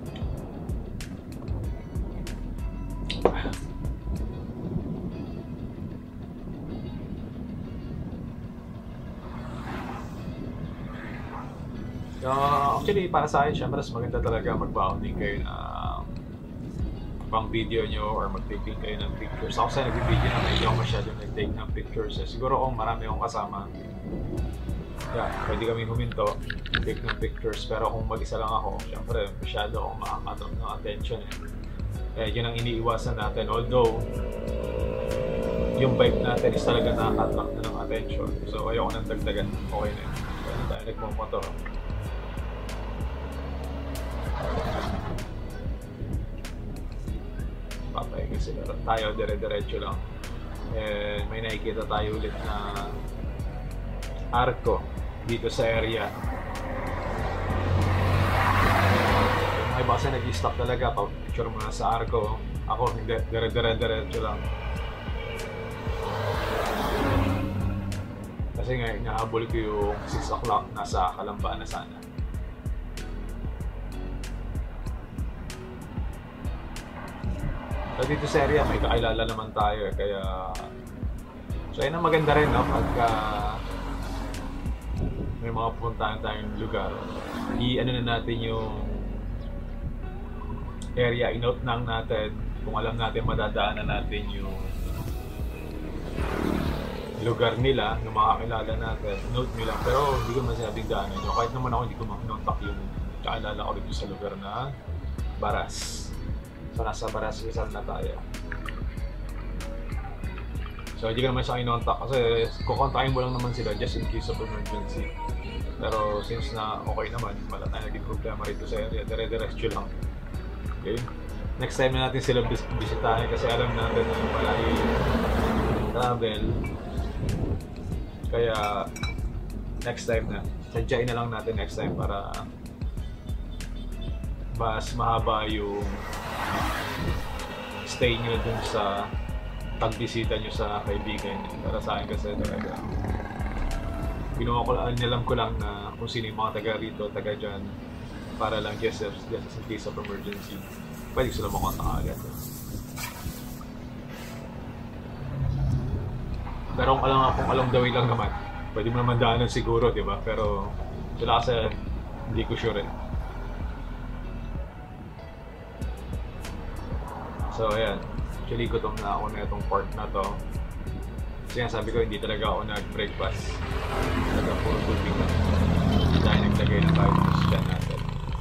Uh, actually, para sa akin siya, mas maganda talaga magbaon din kayo na pang video nyo or mag-taking kayo ng pictures. Ako sa nag-video na hindi ako masyadong nag-take ng pictures. Eh. Siguro kung marami akong kasama, yeah, pwede kami huminto, take ng pictures. Pero kung mag-isa lang ako, syempre masyado akong makakatok ng attention eh. Eh, yun ang iniiwasan natin. Although, yung bike natin is talaga nakaka-attract na ng attention. So, ayoko nang dagdagan. Okay na yun. Kaya na tayo nagmumotor. Papahinga sila. Tayo, dire-diretso lang. And may nakikita tayo ulit na arko dito sa area. Yung iba kasi nag-stop talaga. Pa-picture mo na sa arko. Ako, hindi. Dire-diretso lang. Kasi nga, inahabol ko yung six o'clock nasa Kalambaan na sana. So dito sa area, may kakilala naman tayo eh, kaya... So yun ang maganda rin, no? Pagka may mga pupuntahan tayong lugar, i-ano na natin yung area, i-note lang natin kung alam natin madadaanan natin yung lugar nila, yung mga kakilala natin, note nyo lang. Pero hindi ko masabing daanan nyo. Kahit naman ako hindi ko makinontak yung kakilala ko dito sa lugar na Baras. So nasa Baras Rizal na tayo. So hindi ko naman siya kinontak kasi kukontakin mo lang naman sila just in case of emergency. Pero since na okay naman, wala tayong naging problema rito sa area, dire-diretso lang. Okay? Next time na natin sila bis bisitahin kasi alam natin na malayo yung travel. Kaya next time na, sadyain na lang natin next time para mas mahaba yung stay nyo dun sa pagbisita nyo sa kaibigan nyo. Para sa akin kasi talaga ginawa ko lang, alam ko lang na kung sino yung mga taga rito, taga dyan, para lang just, just in case of emergency pwede sila makontak agad. Pero kung alam, kung along the way lang naman, pwede mo naman daanan siguro, di ba? Pero sila kasi hindi ko sure eh. So ayan, actually gutom na ako na itong part na to. Kasi nga sabi ko, hindi talaga ako nag-breakfast. Talaga puro tubig na. Dahil naglagay na tayo ng dyan natin.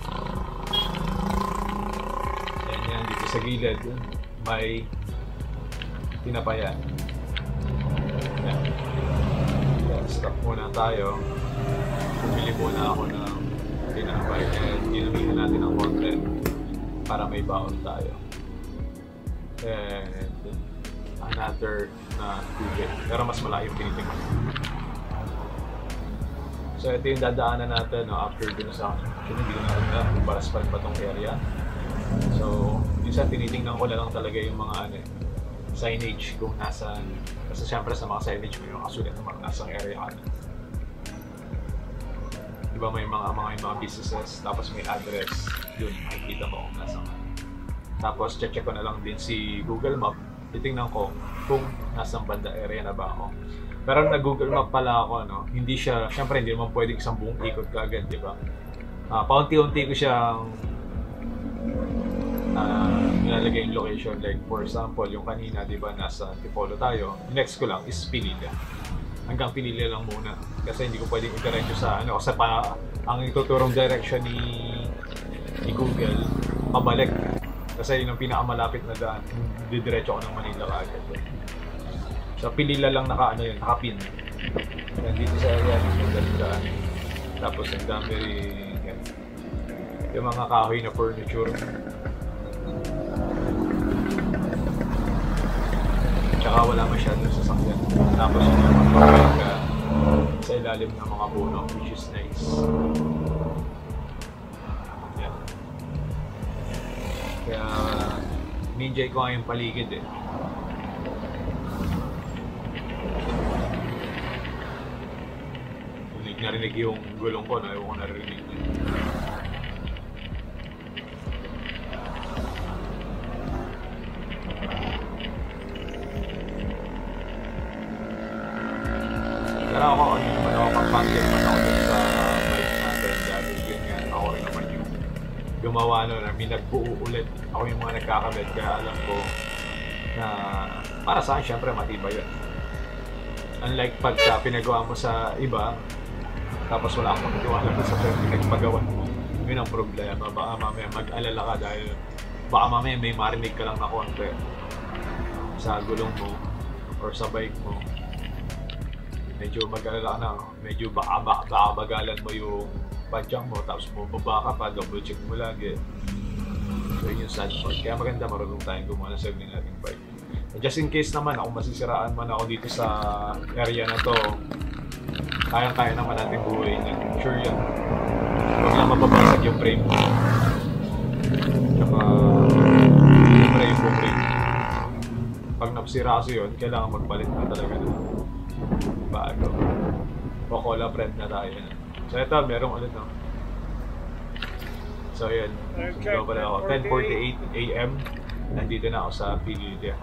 Ayan yan, dito sa gilid, may tinapayan. Ayan. Ayan, stop muna tayo. Bumili muna ako ng tinapay and inumihan natin ng konti para may baon tayo. And another na tubig, pero mas malayo yung tinitingnan. So ito yung dadaanan natin, no, after dun sa actually hindi ko na rin na kung Baras pa rin ba itong area. So minsan tinitingnan ko na lang talaga yung mga ano, signage kung nasan, kasi siyempre sa mga signage may mga kasulat ng mga nasang area ka na. Diba may mga mga, mga businesses, tapos may address, yun makikita mo kung nasang. Tapos check ko na lang din si Google Map, titingnan ko kung nasang banda area na ba ako. Pero nag-Google Map pala ako, no? Hindi siya, syempre hindi naman pwedeng isang buong ikot kaagad, di ba? Uh, paunti-unti ko siyang uh, nilalagay yung location. Like for example, yung kanina, di ba, nasa Tipolo tayo. Next ko lang is Pililla. Hanggang Pililla lang muna. Kasi hindi ko pwedeng i-diretso sa ano, kasi pa, ang ituturong direction ni, ni Google, pabalik. Kasi yun ang pinakamalapit na daan, didiretso ko ng Manila kaagad. So Pilila lang naka ano yun, nakapin. Yan dito sa area, yung daan. Tapos ang dami yan. Yung mga kahoy na furniture. Tsaka wala masyadong sasakyan. Tapos yung mga sa ilalim ng mga puno, which is nice. Kaya ninja ko nga yung paligid eh. Narinig narinig yung gulong ko, no? Ewan ko narinig din. Pero ako, ano naman ako, pang-pandem man ako dun sa bike natin dahil yun nga, ako rin naman yung gumawa nun, I mean, nagbuo ulit ako yung mga nagkakabit, kaya alam ko na para sa akin, syempre matibay yun. Unlike pagka pinagawa mo sa iba, tapos wala akong magtiwala sa pinagpagawa mo, yun ang problema. Baka mamaya mag-alala ka dahil baka mamaya may marinig ka lang na konti sa gulong mo or sa bike mo. Medyo mag-alala ka na, medyo baka, baka, baka bagalan mo yung padyang mo, tapos bumaba ka pa, double check mo lagi. So yun yung sad part. Kaya maganda marunong tayong gumawa ng sarili nating bike. Just in case naman ako masisiraan man ako dito sa area na to, kayang-kaya naman natin buhay na. Sure yan. Huwag lang mababasag yung frame mo. Tsaka siyempre yung frame. Pag napsira kasi yun, kailangan magpalit na talaga na bago. O cola brand na tayo na. So ito, merong ulit no. So yun, so pala ako, ten forty-eight A M nandito na ako sa Pililla.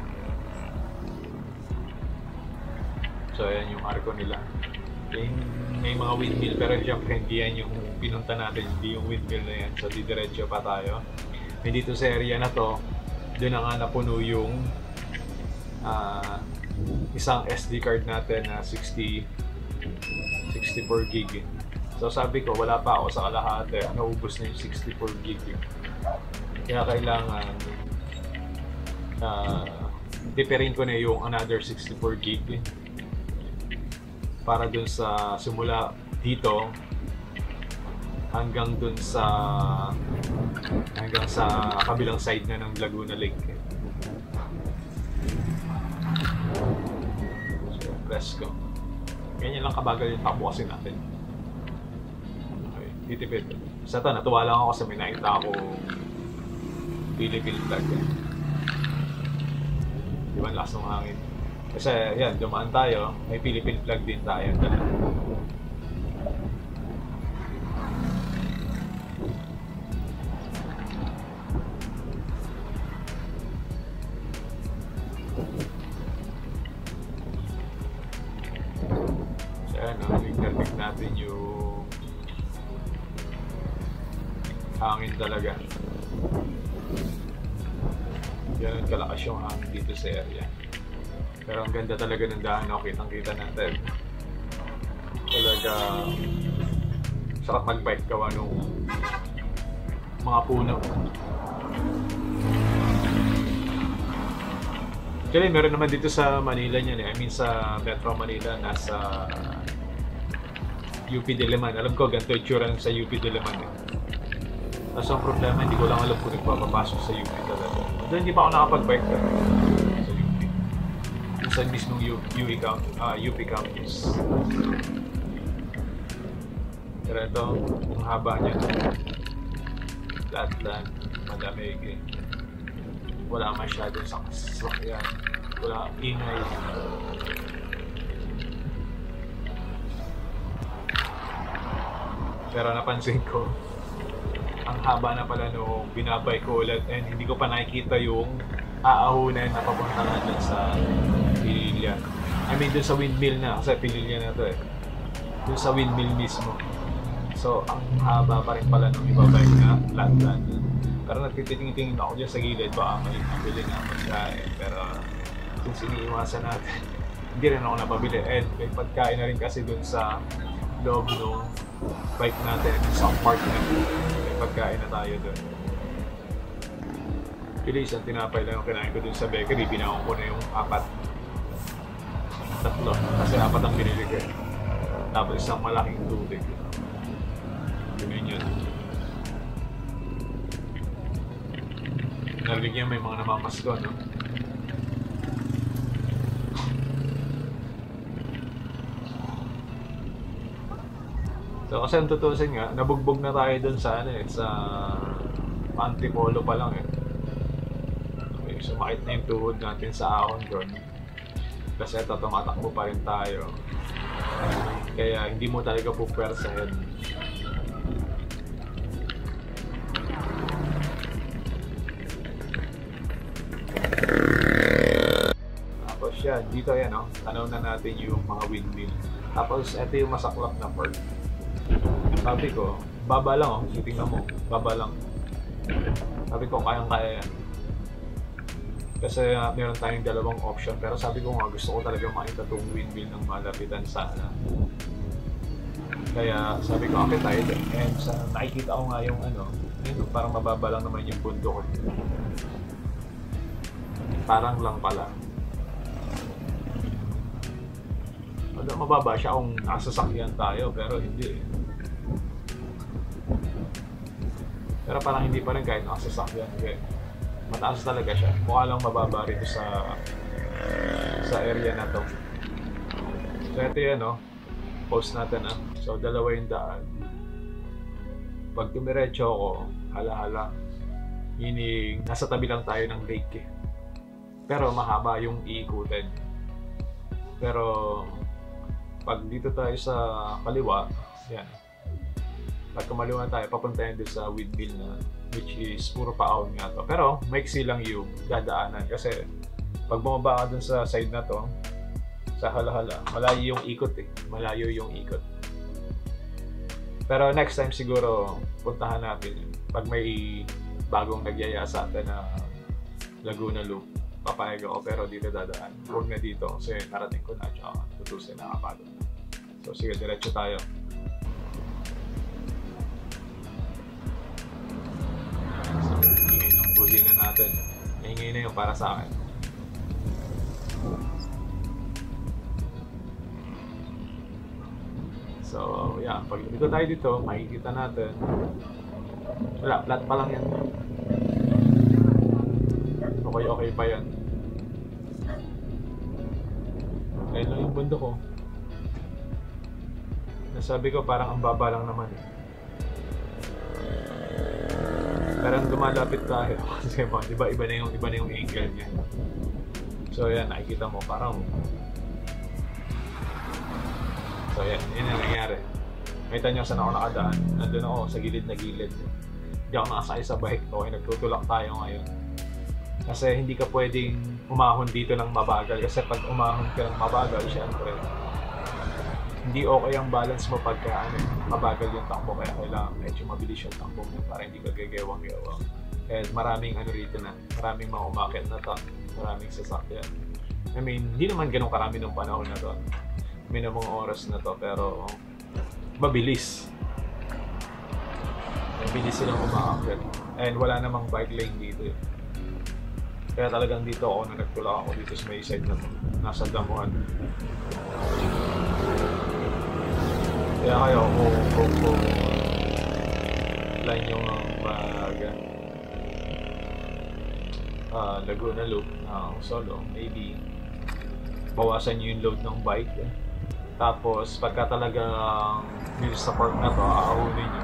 So ayan yung arko nila. May, may mga windmill pero syempre hindi yan yung pinunta natin, hindi yung windmill na yan. So didiretso pa tayo. May dito sa area na to, doon na nga napuno yung uh, isang S D card natin na sixty, sixty-four gig. So sabi ko wala pa ako sa kalahati, naubos na yung sixty-four gig. Kaya kailangan uh, tipirin ko na yung another sixty-four gig para dun sa simula dito hanggang dun sa hanggang sa kabilang side na ng Laguna Lake. So, press ko. Ganyan lang kabagal yung takbo kasi natin. Okay, titipid. Sa ito, natuwa lang ako sa may nakita ako Philippine flag. Di ba, lakas ng hangin. Kasi yan, dumaan tayo, may Philippine flag din tayo. So yan, narinig natin yung hangin talaga. Ganun kalakas yung hangin dito sa area. Pero ang ganda talaga ng daan, no? Kitang-kita natin. Talaga sarap mag-bike gawa nung mga puno. Actually, meron naman dito sa Manila niyan eh. I mean sa Metro Manila, nasa U P Diliman. Alam ko, ganito yung tsura sa U P Diliman eh. Tapos ang problema, hindi ko lang alam kung nagpapapasok sa U P talaga. Doon hindi pa ako nakapag-bike ka. Sa mismong U P uh, U P campus. Pero ito, ang haba niya. Flatland, malamig eh. Wala masyadong sasakyan. Wala ingay. Pero napansin ko, ang haba na pala nung binabay ko ulit and hindi ko pa nakikita yung aahunan na papunta na dyan sa Pililla. I mean, dun sa windmill na, kasi Pililla na to eh. Dun sa windmill mismo. So, ang haba pa rin pala nung ibabay na flatland. Pero nagtitingin-tingin ako dyan sa gilid, baka may nabili na pagkain. Pero, since iniiwasan natin, hindi rin ako napabili. And may pagkain na rin kasi dun sa loob nung bike natin, sa apartment. May pagkain na tayo dun. Pili isang tinapay lang yung kinain ko dun sa bakery, binawang ko na yung apat. Tatlo, kasi apat ang binili ko. Tapos isang malaking tubig. Yun yun. Narinig niya may mga namamasko, no? So kasi ang tutusin nga, nabugbog na tayo dun sa ano eh, sa Antipolo pa lang eh. Okay, sumakit na yung tuhod natin sa ahon doon. Kasi ito, tumatakbo pa rin tayo. Kaya hindi mo talaga pupwersahin. Tapos yan, dito yan o, tanaw na natin yung mga windmill. Tapos ito yung masaklap na part. Sabi ko, baba lang o, oh. Tingnan mo, baba lang. Sabi ko, kayang-kaya yan. Kasi uh, meron tayong dalawang option, pero sabi ko nga gusto ko talaga makita itong windmill ng malapitan sana. Kaya sabi ko, akit tayo din. And sa nakikita ko nga yung ano, yun, parang mababa lang naman yung bundok. Parang lang pala. Wala, mababa siya kung nasasakyan tayo, pero hindi. Pero parang hindi pa rin kahit nakasasakyan. Okay. Mataas talaga siya. Mukha lang mababa rito sa sa area na to. So ito yan, no? Post natin, ah. So dalawa yung daan. Pag tumiretso ako, hala-hala. Meaning, nasa tabi lang tayo ng lake eh. Pero mahaba yung iikutan. Pero pag dito tayo sa kaliwa, yan. Pag kumaliwa tayo, papunta yan din sa windmill na, which is puro paahon nga to. Pero maiksi lang yung dadaanan kasi pag bumaba ka dun sa side na to, sa hala-hala, malayo yung ikot eh. Malayo yung ikot. Pero next time siguro, puntahan natin yun. Pag may bagong nagyaya sa atin na Laguna Loop, papayag ako pero dito dadaan. Huwag na dito kasi narating ko na tsaka tutusin nakapagod na. So sige, diretso tayo. So, hingay ng busina natin. Hingay na yung para sa akin. So, yeah, pag dito tayo dito, makikita natin. Wala, flat pa lang yan. Okay, okay pa yan. Ayun lang yung bundok ko. Nasabi ko parang ang baba lang naman eh. Parang lumalapit tayo. Kasi mo, diba, iba na yung, iba na yung angle niya. So, yan, nakikita mo, parang so yan, yun ang nangyari. Makita nyo saan ako nakadaan. Nandun ako sa gilid na gilid. Hindi ako nakasakay sa bike. Okay, nagtutulak tayo ngayon. Kasi hindi ka pwedeng umahon dito ng mabagal. Kasi pag umahon ka ng mabagal, syempre, hindi okay ang balance mo pagka ano, mabagal yung takbo. Kaya kailangan medyo mabilis yung takbo mo para hindi ka gagawang-gawang. And maraming ano rito na, maraming mga umakit na truck, maraming sasakyan. I mean, hindi naman ganun karami ng panahon na to. May na mga oras na to, pero mabilis. Mabilis silang umaakit. And wala namang bike lane dito. Kaya talagang dito ako na nagtulak ako dito sa may side na to. Nasa damuhan. Kaya kayo, kung kung kung line yung baga uh, Laguna Loop ng solo, maybe bawasan nyo yung load ng bike. Eh. Tapos, pagka talagang bilis sa park na to, aahunin nyo.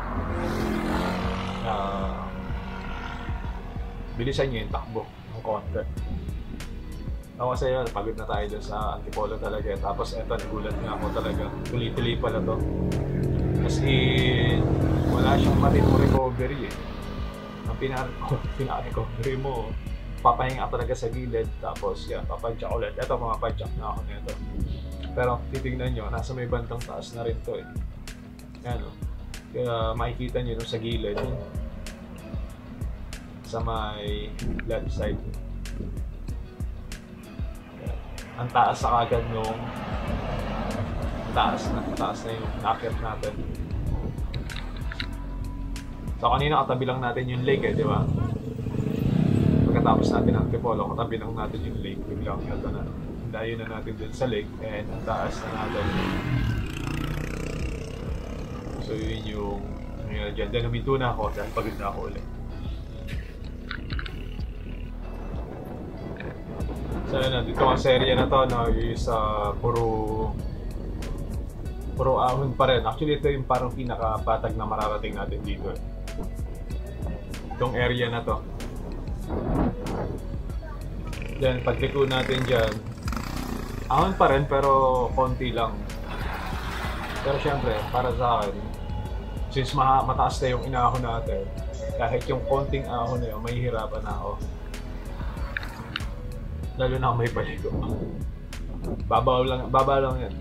Uh, bilisan nyo yung takbo ng konti. Ako kasi yun, pagod na tayo dun sa Antipolo talaga. Tapos eto, nagulat nga ako talaga. Tuloy-tuloy pala to. As in, wala siyang matinong recovery eh. Ang pinaka-recovery mo, papahinga talaga sa gilid. Tapos yan, papadyak ulit. Eto, mapapadyak na ako nito. Pero titignan nyo, nasa may bantang taas na rin to eh. Yan o. Kaya makikita nyo sa gilid. Sa may left side. Yan. Ang taas sa kagad nung taas na, taas na yung nakit natin. So kanina katabi lang natin yung lake eh, di ba? Pagkatapos natin ang Antipolo, katabi lang natin yung lake. Biglang ito na. Dayo na natin dun sa lake and ang taas na natin. So yun yung nangyari dyan. Then huminto na ako dahil pagod na ako ulit. So yun na, dito ang serye na to, no, is uh, puro puro ahon pa rin. Actually ito yung parang pinakapatag na mararating natin dito. Itong area na to. Then pagliko natin dyan, ahon pa rin pero konti lang. Pero syempre, para sa akin, since ma mataas na yung inahon natin, kahit yung konting ahon na yun, mahihirapan na ako. Lalo na may baligo. Babaw lang, babaw lang yan.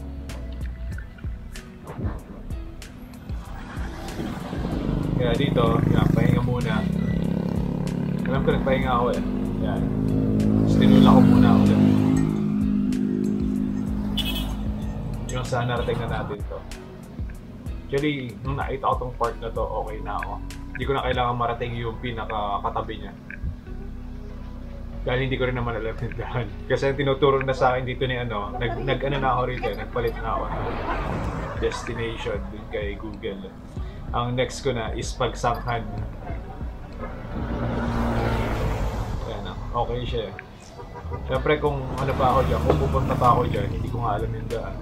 Kaya dito, yan, pahinga muna. Alam ko nagpahinga ako eh. Yan. Tapos tinula ko muna ulit. Yung saan narating na natin to. Actually, nung nakita ko tong part na to, okay na ako. Hindi ko na kailangan marating yung pinaka-katabi niya. Dahil hindi ko rin naman alam yung daan. Kasi tinuturo na sa akin dito ni ano, nag, nag ano na ako rito, nagpalit na ako ng destination dun kay Google. Ang next ko na is Pagsanghan. Ayan, okay siya. Siyempre kung ano pa ako dyan, kung pupunta pa ako dyan, hindi ko nga alam yung daan.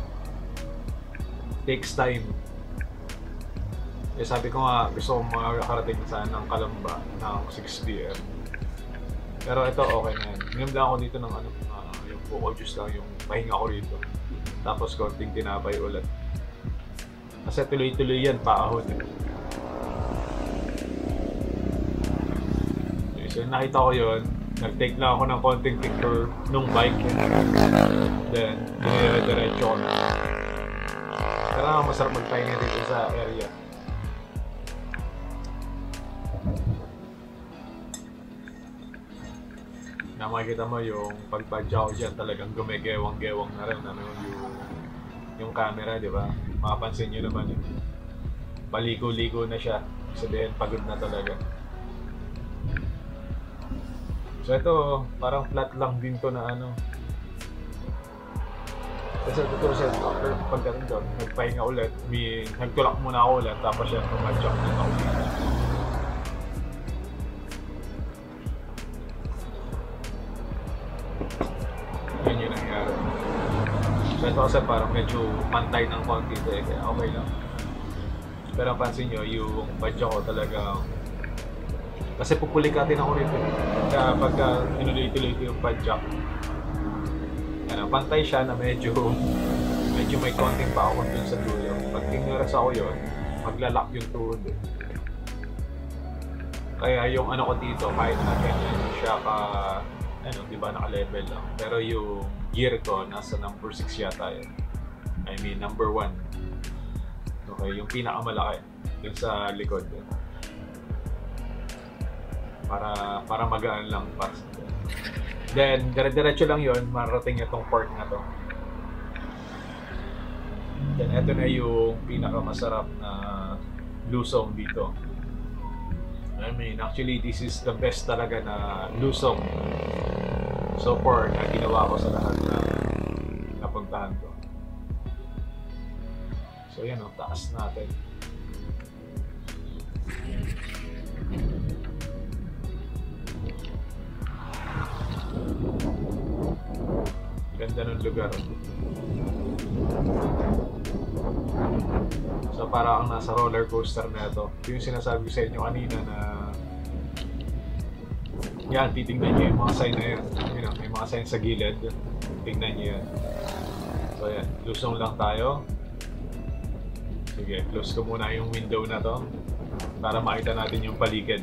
Takes time. Eh, sabi ko nga, gusto kong makakarating saan ng Kalamba ng six p m Pero ito, okay na yan. Minumda ako dito ng ano, uh, yung buko juice lang, yung pahinga ko rito. Tapos konting tinapay ulit. Kasi tuloy-tuloy yan, paahon. Okay, so nakita ko yun. Nag-take lang ako ng konting picture nung bike. Then, dire-diretso ko na. Pero masarap magpahinga dito sa area. Na makikita mo yung pagpadya ko dyan, talagang gumegewang-gewang na rin ano, yung, yung camera, di ba? Makapansin nyo naman yun. Paligo-ligo na siya. Sabihin, pagod na talaga. So ito, parang flat lang din to na ano. Kasi ito sa after pagdating doon, nagpahinga ulit. May, nagtulak muna ako ulit, tapos yan, pumadyak din ako. Yun yung nangyari. So ito kasi parang medyo pantay ng konti ito eh, kaya okay lang. Pero pansin nyo, yung badya ko talaga, kasi pupulikatin ako rito. Kaya pagka inulit-ulit yung badya, ano, pantay siya na medyo medyo may konting pa ako dun sa dulo. Pag tingneras ako yun, maglalak yung tuhod eh. Kaya yung ano ko dito, kahit na ganyan siya ka, ano, di ba naka-level lang. Pero yung gear ko, nasa number six yata yun. I mean, number one. Okay, yung pinakamalaki. Yung sa likod. Yun. Para, para magaan lang. Para sa then, dire-diretso lang yun, marating itong part na to. Then, ito na yung pinakamasarap na lusong dito. I mean, actually, this is the best talaga na lusong so far na ginawa ko sa lahat na napuntahan ko. So, yan o, taas natin. Ganda ng lugar. So para ang nasa roller coaster na ito. Yung sinasabi ko sa inyo kanina na yan, titignan nyo yung mga sign na yun. You know, may mga sign sa gilid. Tingnan nyo yan. So yan, lusong lang tayo. Sige, close ko muna yung window na to para makita natin yung paligid.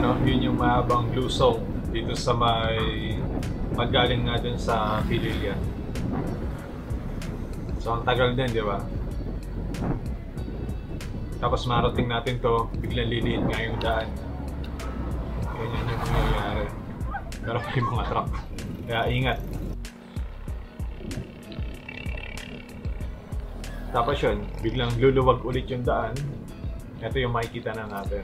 no? Yun yung mahabang lusong dito sa may magaling nga dun sa Pililla. So ang tagal din, di ba? Tapos marating natin to, biglang liliit nga yung daan. Ganyan yung nangyayari. Pero may mga truck. Kaya ingat. Tapos yun, biglang luluwag ulit yung daan. Ito yung makikita na natin.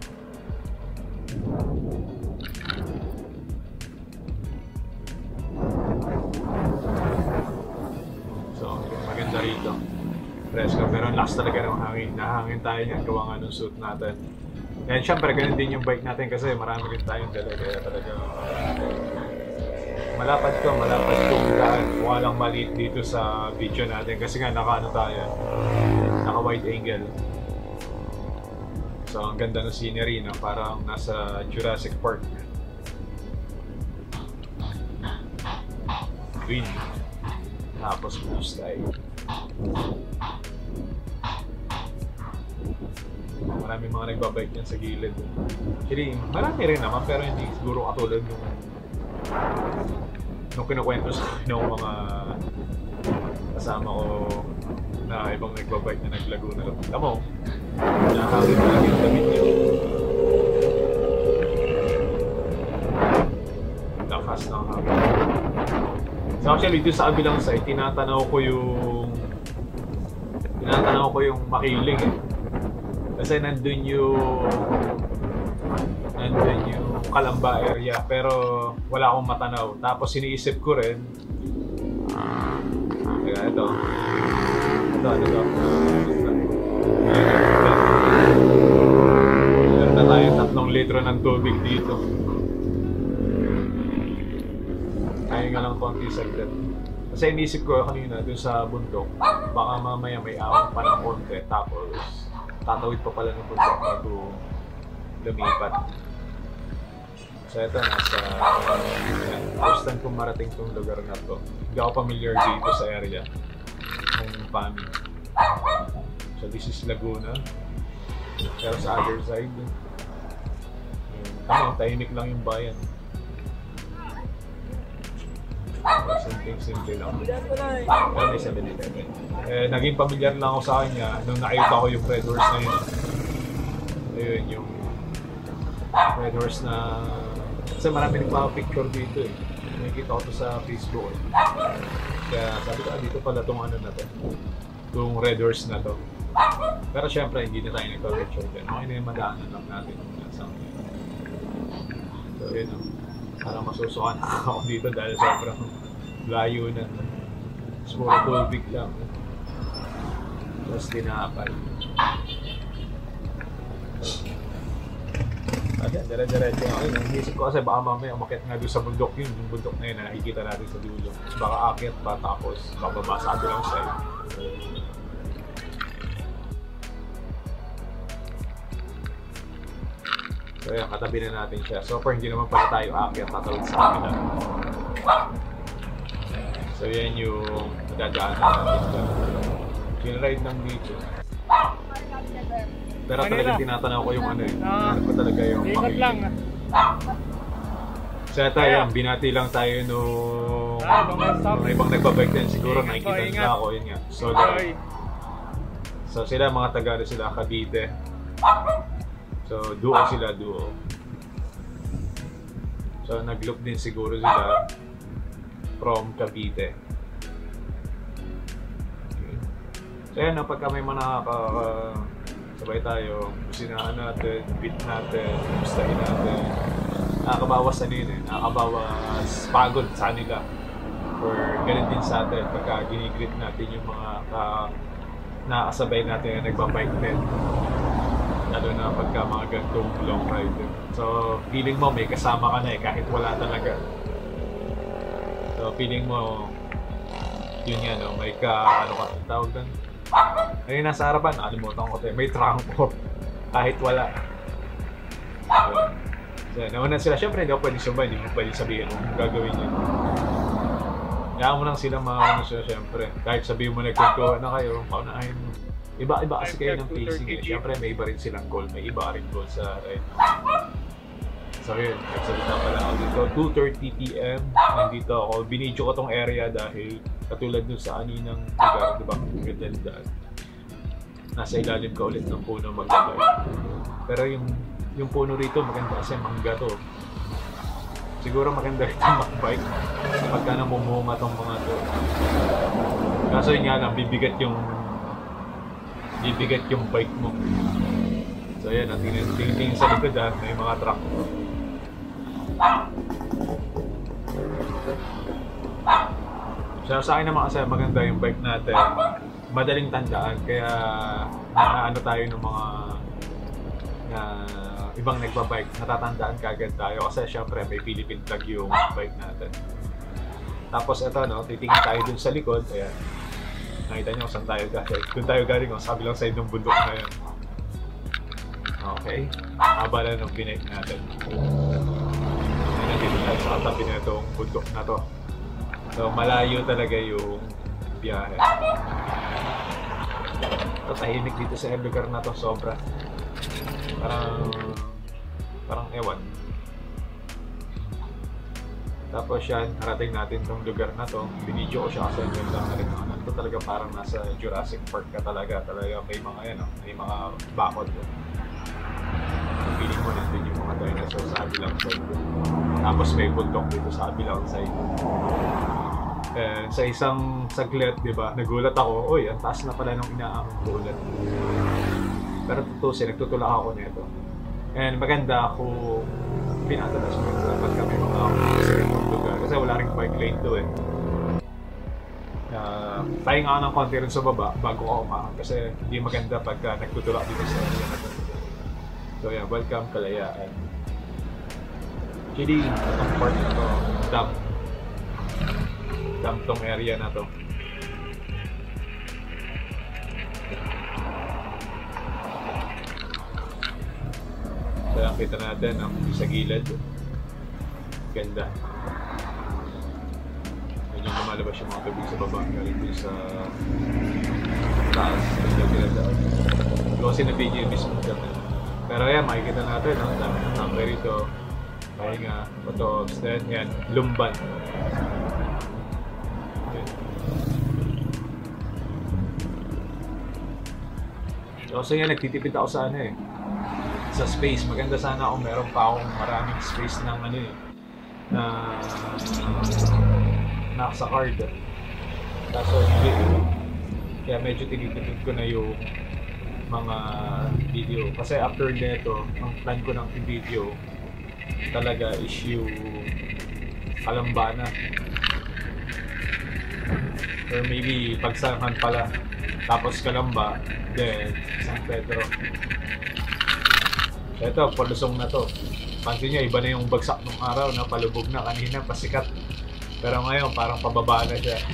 So, maganda rito. Fresco, pero ang lakas talaga ng hangin. Nahangin tayo niyan, gawa nga ng suit natin. And syempre, ganun din yung bike natin kasi marami rin tayong dala. Kaya talaga malapad ko, malapad kong daan. Mukha lang maliit dito sa video natin kasi nga naka ano tayo, naka wide angle. So ang ganda ng scenery, no? Parang nasa Jurassic Park. Green. Tapos blue sky. Marami mga nagbabike yan sa gilid. Actually, marami rin naman pero hindi siguro katulad nung nung kinukwento sa akin ng mga kasama ko na ibang nagbabike na naglago na lang. Tama mo, nakakawin talaga yung damit niyo. Lakas ng hangin. So actually, dito sa kabilang side, tinatanaw ko yung tinatanaw ko yung makiling eh. Kasi nandun yung nandun yung Calamba area pero wala akong matanaw. Tapos iniisip ko rin teka, ito ito, ito, ito meron na tayo tatlong litro ng tubig dito. Kaya nga lang konti saglit. Kasi iniisip ko kanina dun sa bundok baka mamaya may awang pa ng konti tapos tatawid pa pala ng bundok bago lumipat. So ito, nasa first time kong marating tong lugar na to. Hindi ako familiar dito sa area kung paano. So this is Laguna. Pero sa other side, tama, tahimik lang yung bayan. Simple-simple lang. Pero may seven eleven. Eh, naging familiar lang ako sa kanya nung nakita ko yung Red Horse na yun. Ayun, yung Red Horse na... Kasi marami nagpapapicture dito eh. Nakikita ko to sa Facebook eh. Kaya sabi ko, ah, dito pala itong ano na to. Itong Red Horse na to. Pero syempre, hindi na tayo nagpapicture dyan. Okay na yung madaanan lang natin. So yun o. Parang masusukan ako dito dahil sobrang layo na. Puro tubig lang. Tapos tinapal. Ayan, dire-diretso ako yun. Naisip ko kasi baka mamaya umakyat nga doon sa bundok yun. Yung bundok na yun na nakikita natin sa dulo. Tapos baka akyat pa tapos bababa sa kabilang side. So ayan, katabi na natin siya. So far hindi naman pala tayo akyat, tatawid sa kanila. So yan yung nadadaanan natin. Yung ride ng dito. Pero talagang tinatanaw ko yung ano eh. Ano ko talaga yung ikot lang. So ito yan, binati lang tayo nung nung ibang nagbabike din. Siguro nakikita nila ako, yun nga. So, so sila mga taga sila Cavite. So duo sila, duo. So nag-loop din siguro sila from Cavite. Okay. So yan, no, pagka may mga nakaka sabay tayo, businahan natin, beat natin, gustahin natin. Nakakabawas ano yun eh, nakakabawas pagod sa kanila. Or ganun din sa atin, pagka ginigreet natin yung mga uh, nakakasabay natin na nagbabike din. Lalo na pagka mga gantong long ride. So feeling mo may kasama ka na eh, kahit wala talaga. So feeling mo, yun yan, no? May ka, ano ka, tawag doon? Ano yung nasa harapan? Nakalimutan ko tayo. May transport. Kahit wala. So, so nauna sila. Siyempre, hindi ako pwede sumay. Hindi mo pwede sabihin kung gagawin yun. Kaya mo lang sila mga sila, siyempre. Kahit sabihin mo nagkagkawa na kayo, paunahin mo. Iba-iba kasi kayo ng pacing eh. Siyempre, may iba rin silang goal. May iba rin goal sa ride. So yun, nagsalita pala ako dito. two thirty p m nandito ako. Binidyo ko tong area dahil katulad dun sa aninang lugar, diba? Gandaan. Nasa ilalim ka ulit ng puno maglagay. Pero yung yung puno rito maganda kasi mangga to. Siguro maganda rito mag-bike pagka namumunga tong mga to. Kaso yun nga lang, bibigat yung bibigat yung bike mo. So yan, tingin-tingin sa likod ha, may mga truck. So sa akin naman kasi maganda yung bike natin. Madaling tandaan, kaya ano tayo ng mga na ibang nagbabike, natatandaan kagad tayo kasi syempre may Philippine flag yung bike natin. Tapos ito no, titingin tayo dun sa likod, ayan. Nakita nyo saan tayo galing. Doon tayo galing, oh, sa kabilang side ng bundok na yan. Okay, haba na ng binake natin. Ayan, nandito tayo sa katabi na itong bundok na to. So malayo talaga yung biyahe. Ito, tahimik dito sa lugar na to, sobra. Parang, parang ewan. Tapos yan, harating natin tong lugar na to. Binidyo ko siya kasi yung ganda na rin. Ito talaga parang nasa Jurassic Park ka talaga. Talaga may mga yan, no? May mga bakod. Feeling mo nandun yung mga dinosaurs sa kabilang side. Tapos may bundok dito sa kabilang side. And sa isang saglit, di ba, nagulat ako, oy, ang taas na pala nung inaamang ulan. Pero tutusin, nagtutulak ako nito. And maganda kung pinatalas mo yung dapat kami mga sa ganung lugar. Kasi wala rin bike lane to eh. Uh, pahinga ako ng konti rin sa baba bago ako umahan. Kasi hindi maganda pagka nagtutulak dito sa area na to. So yeah, welcome Kalayaan. Actually, itong part na to, dam. Dam tong area na to. Kaya kita natin ang sa gilid. Ganda. Yan yung lumalabas yung mga tubig sa baba. Galing dun sa taas. Ganda-ganda. Kasi na video mismo dati. Pero yan, makikita natin. Ang dami ng number rito. Pahinga, photos, then yan, Lumban. So yan, nagtitipid ako sa ano eh. Sa space, maganda sana kung meron pa akong maraming space ng ano eh, na nasa card. Kaso hindi eh. Kaya medyo tinitipid ko na yung mga video. Kasi after neto, ang plan ko ng video talaga is yung Kalambana. Or maybe Pagsangan pala. Tapos Kalamba, then San Pedro. Ito, palusong na to. Pansin nyo, iba na yung bagsak ng araw na palubog na kanina, pasikat. Pero ngayon, parang pababa na siya.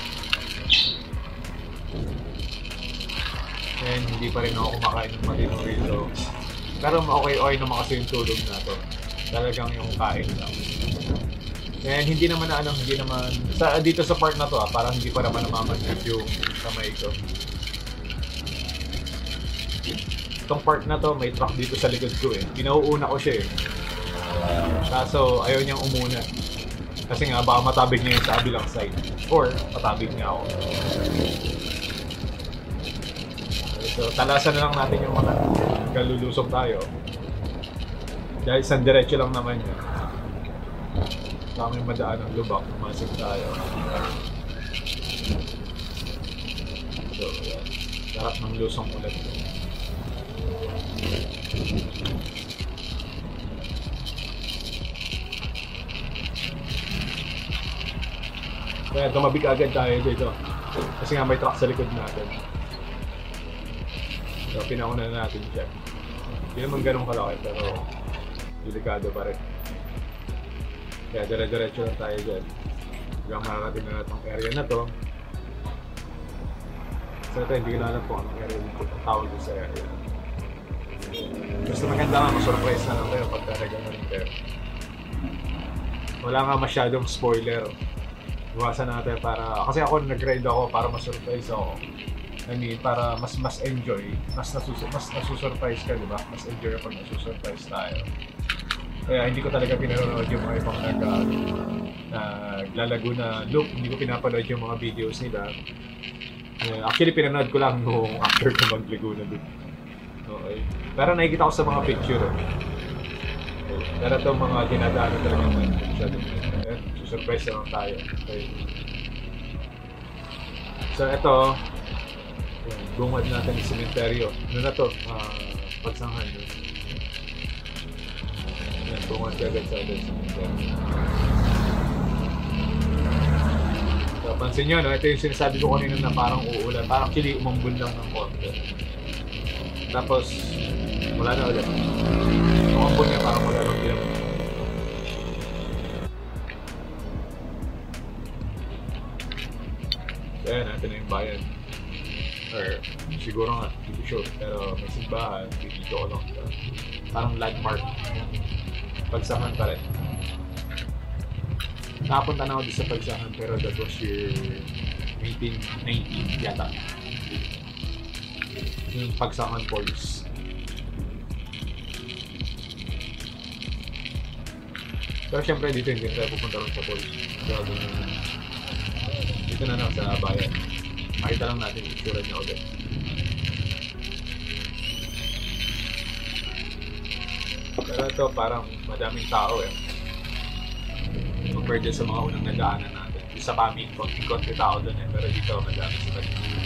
And hindi pa rin ako kumakain ng matino rito. Pero okay-okay naman kasi yung tulog na to. Talagang yung kain lang. And hindi naman na ano, hindi naman... Sa, dito sa part na to, ah, parang hindi pa naman namamanhid yung kamay ko. Itong part na to, may truck dito sa likod ko eh. Pinauuna ko siya eh. Kaso ayaw niyang umuna. Kasi nga baka matabig niya yung sa kabilang side. Or matabig niya ako. So talasan na lang natin yung mga kalulusok tayo. Dahil isang diretso lang naman yun. Sa aming madaan ng lubak, masig tayo. So yan. Sarap ng lusong ulit. Kaya tumabig agad tayo dito kasi nga may truck sa likod natin. So pinauna na natin siya. Hindi naman ganun kalaki pero delikado pa rin. Kaya dire-diretso lang tayo dyan. Hanggang mararating na natin ang area na to. So ito hindi ko na alam po anong area dito. Tawag dito sa area. Basta maganda nga, masurprise na lang kayo pagka nagano'n kayo. Wala nga masyadong spoiler. Iwasan natin para... Kasi ako nag-ride ako para masurprise ako. I mean, para mas mas enjoy. Mas, nasus mas nasusurprise ka, di ba? Mas enjoy pag nasusurprise tayo. Kaya hindi ko talaga pinanonood yung mga ibang nag, uh, naglalago na look. Hindi ko pinapanood yung mga videos nila. Uh, actually, pinanood ko lang nung after ko magligo na look. Okay. Pero nakikita ko sa mga picture. Eh. Okay. Pero itong mga dinadaanan talaga naman masyadong eh, surprise na lang tayo. Okay. So ito, bungad natin yung sementeryo. Ano na to? Uh, pagsanghan. No? Yan, bungad agad sa agad sa sementeryo. So pansin nyo, no? Ito yung sinasabi ko kanina na parang uulan. Parang actually umambul lang ng konti. Tapos, wala na ulit. Umambul niya parang wala nang bilang. So yan, ito na yung bayan. Or siguro nga, hindi ko sure. Pero may simbahan, dito ko lang. Parang landmark. Pagsahan pa rin. Nakapunta na ako doon sa Pagsahan pero that was year nineteen ninety yata. Yung Pagsahan Falls. Pero syempre dito hindi tayo pupunta rin sa falls. So, dito na lang sa bayan. Makita lang natin yung itsura niya ulit. Pero ito parang madaming tao eh. Compared sa mga unang nadaanan natin. Yung sa Pami, konti-konti tao doon eh. Pero dito madami sila.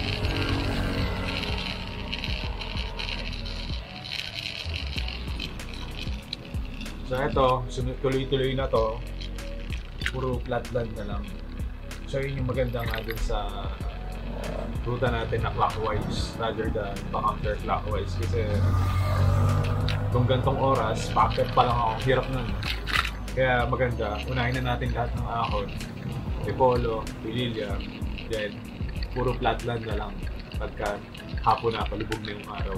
So ito, tuloy-tuloy na to. Puro flatland na lang. So yun yung maganda nga dun sa uh, ruta natin na clockwise rather than counterclockwise. Kasi kung gantong oras, packet pa lang ako. Hirap nun. Kaya maganda, unahin na natin lahat ng ahon. Ipolo, Pililya, then puro flatland na lang pagka hapon na, palubog na yung araw.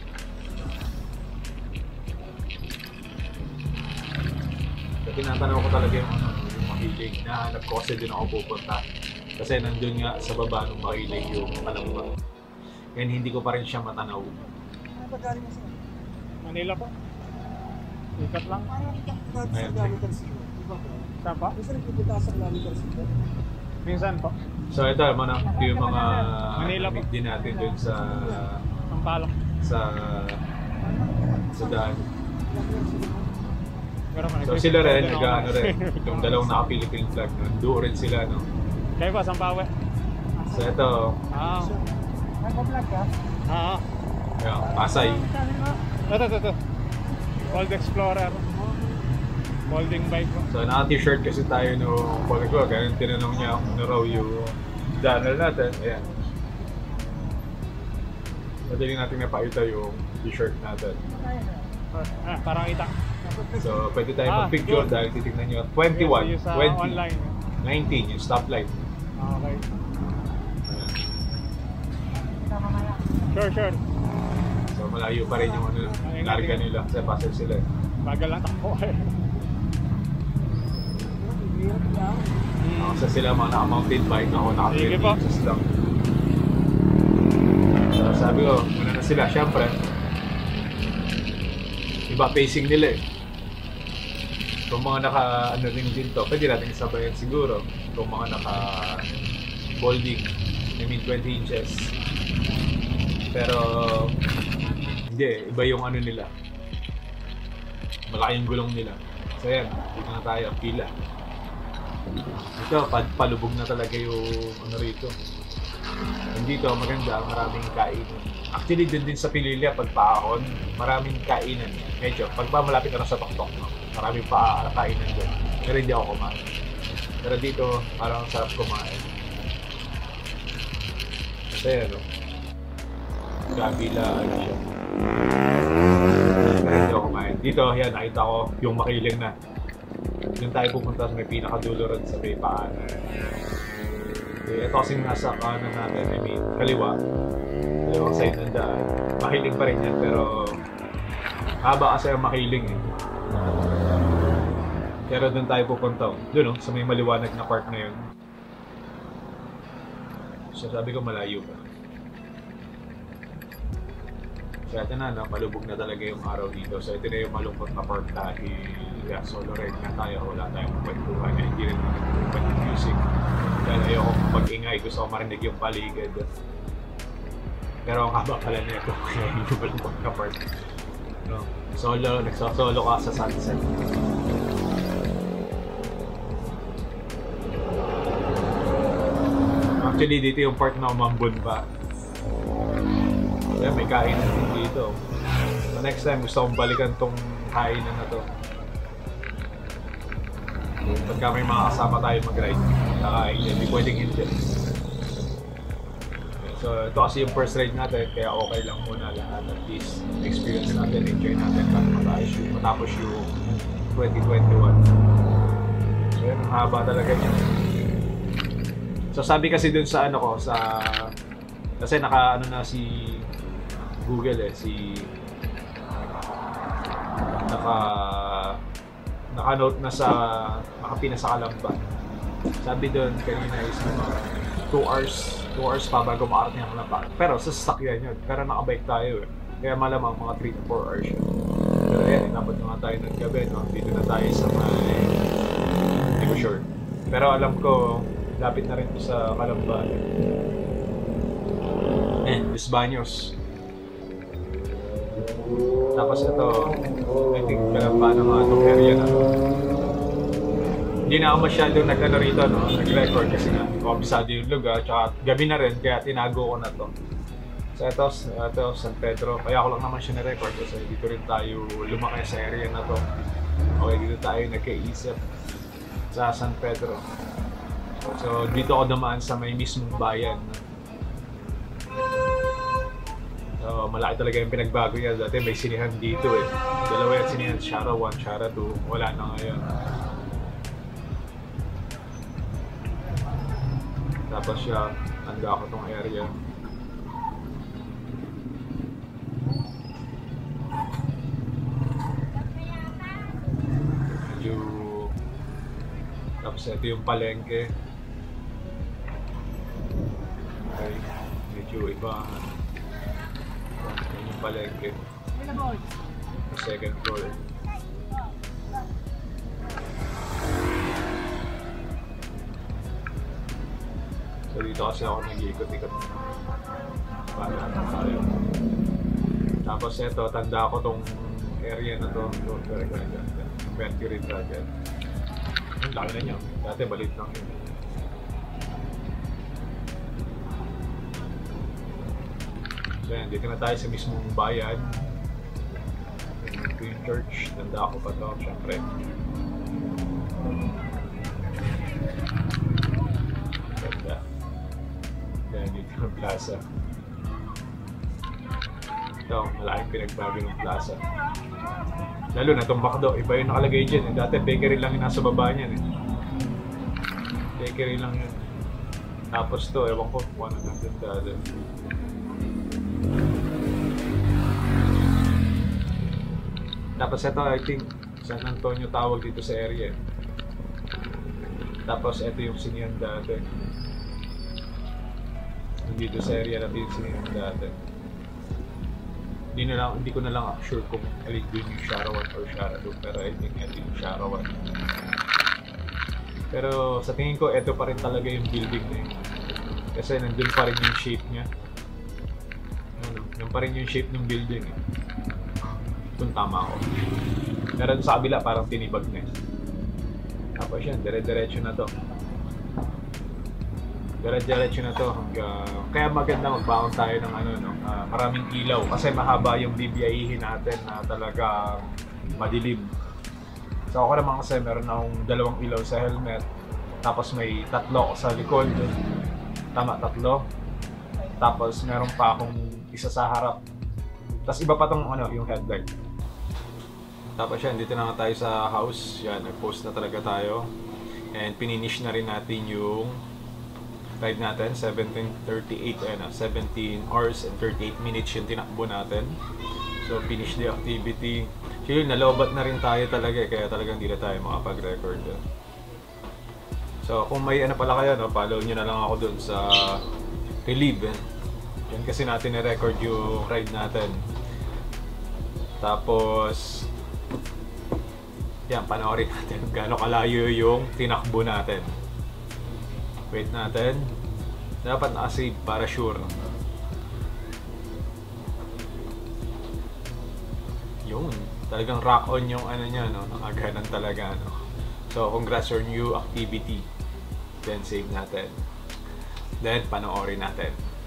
So tinatanaw ko talaga yung, yung makiling. Nahanap ko kasi din ako pupunta. Kasi nandun nga sa baba ng makiling yung malamba. Kaya hindi ko pa rin siya matanaw. Manila po. Ikat lang. Ayan. Saan pa? Minsan po. So ito naman ito yung mga Manila po. din natin dun sa Sampaloc. sa sa daan. Pero man, So sila rin, nag-ano rin, yung dalawang naka-Philippine flag, nandoon rin sila, no? Kayo ba, Sampawe? So ito, Ah. Nagpa-vlog ka? Ah. yung Pasay. Ito, ito, ito. Old Explorer. Folding bike po. So naka-t-shirt kasi tayo nung pag ko, kaya tinanong niya kung ano raw yung channel natin, ayan. Madaling natin napakita yung t-shirt natin. Ah, parang kita. So pwede tayo Ah, mag-picture good. dahil titignan nyo, twenty-one, Yung sa twenty, online. nineteen, yung stoplight. Okay. Ayan. Sure, sure. So malayo pa rin yung ano, larga nila kasi passer sila eh. Bagal lang takbo eh. Ako sa sila mga naka-mountain bike, ako Sige naka-thirty po. inches lang. So sabi ko, muna na sila, syempre. Iba pacing nila eh. Kung mga naka ano rin din to, pwede natin isabayan siguro. Kung mga naka folding, I mean twenty inches. Pero hindi, iba yung ano nila. Malaki yung gulong nila. So yan, dito na tayo, pila. Ito, palubog na talaga yung ano rito. Dito, maganda, maraming kainan. Actually, dun din sa Pililya, pagpaahon, maraming kainan. Medyo, pagpa malapit na sa Toktok, no? Maraming pa kainan dun. Pero hindi ako kumain. Pero dito, parang sarap kumain. Kasi ano, Gabila, ano siya. Pero hindi ako kumain. Dito, yan, nakita ko yung makiling na. Doon tayo pupunta sa may pinakadulo rin sa may paan. Okay, ito kasing nasa kanan natin, I mean, kaliwa. Kaliwang side ng daan. Makiling pa rin yan, pero haba kasi ang makiling eh. Pero doon tayo pupunta. Doon no, sa may maliwanag na part na yun. So sabi ko malayo pa. So So ito na, no, malubog na talaga yung araw dito. So ito na yung malungkot na part dahil yeah, solo ride na tayo, wala tayong kwentuhan, eh, hindi rin naman yung music. Dahil ayoko mag-ingay, gusto ko marinig yung paligid. Pero ang haba pala nito, kaya hindi ko malungkot na part. No, solo, nagsasolo ka sa sunset. Actually, dito yung part na umambon pa. Kaya may kainan din dito. So next time, gusto kong balikan tong kainan na to. Pagka may mga kasama tayo mag-ride, kakain, hindi pwedeng hindi. So ito kasi yung first ride natin, kaya okay lang muna lahat. At least, experience natin, enjoy natin para matapos yung, matapos yung twenty twenty-one. So yun, ang haba talaga niya. So sabi kasi dun sa ano ko, sa kasi naka ano na si Google eh, si naka naka-note na sa nakapina sa Calamba. Sabi dun kanina is mga two hours two hours pa bago makarating ang Calamba. Pero sa sasakyan yun, pero nakabike tayo eh. Kaya malamang mga three to four hours yun. Pero yan, inabot na nga tayo ng gabi, no? Dito na tayo sa may hindi ko sure. Pero alam ko lapit na rin ito sa Calamba. Eh, Los Baños. Tapos ito, I think Calamba na mga itong area na to. Hindi na ako masyadong nag-ano rito, no? Nag-record kasi nga, kabisado yung lugar, tsaka gabi na rin, kaya tinago ko na to. So ito, ito, San Pedro. Kaya ako lang naman siya na-record kasi dito rin tayo lumaki sa area na to. Okay, dito tayo nagkaisip sa San Pedro. So dito ako dumaan sa may mismong bayan. So malaki talaga yung pinagbago niya. Dati may sinihan dito eh. Dalawa yung sinihan, Shara one, Shara two. Wala na ngayon. Tapos siya, handa ako tong area. Medyo... Tapos ito yung palengke. Okay, medyo iba. Ito yung palengke. Second floor. So dito kasi ako nag-iikot-ikot. Para naman tayo. Tapos ito, tanda ko tong area na to. Mercury Dragon. Ang laki na niya. Dati balit lang yun. So yan, dito na tayo sa mismong bayan. Ito yung church. Tanda ko pa to, syempre. Tanda. Yan, dito yung plaza. Ito, malaking pinagbago ng plaza. Lalo na itong McDo, iba yung nakalagay dyan. Eh. Dati bakery lang yung nasa baba niyan. Eh. Bakery lang yun. Tapos to, ewan ko kung ano nandun dati. Tapos ito, I think, San Antonio tawag dito sa area. Tapos ito yung sinihan dati. Dito sa area natin yung sinihan dati. Hindi, na lang, hindi ko na lang sure kung alin doon yung Shara one or Shara two, pero I think ito yung Shara one. Pero sa tingin ko, ito pa rin talaga yung building na yun. Kasi nandun pa rin yung shape niya. Ano, yun pa rin yung shape ng building eh. Kung tama ako. Pero sa kabila parang tinibag na eh. Tapos yan, dire-diretso na to. Dire-diretso na to hanggang... Kaya maganda magbaon tayo ng ano, no? Uh, maraming ilaw. Kasi mahaba yung bibiyahihin natin na talaga madilim. So ako naman kasi meron akong dalawang ilaw sa helmet. Tapos may tatlo sa likod. Tama, tatlo. Tapos meron pa akong isa sa harap. Tapos iba pa tong ano, yung headlight. Tapos yan, dito na nga tayo sa house. Yan, nag-post na talaga tayo. And pininish na rin natin yung ride natin, seventeen thirty-eight, ayun na, seventeen hours and thirty-eight minutes yung tinakbo natin. So, finish the activity. So yun, nalobat na rin tayo talaga, kaya talagang hindi na tayo makapag-record. So, kung may ano pala kayo, no, follow nyo na lang ako dun sa Relieve. Yan kasi natin na-record yung ride natin. Tapos, yan, panoorin natin gaano kalayo yung tinakbo natin. Wait natin. Dapat nakasave para sure. Yun. Talagang rock on yung ano niya, no? Nakaganan talaga, no? So, congrats on new activity. Then, save natin. Then, panoorin natin.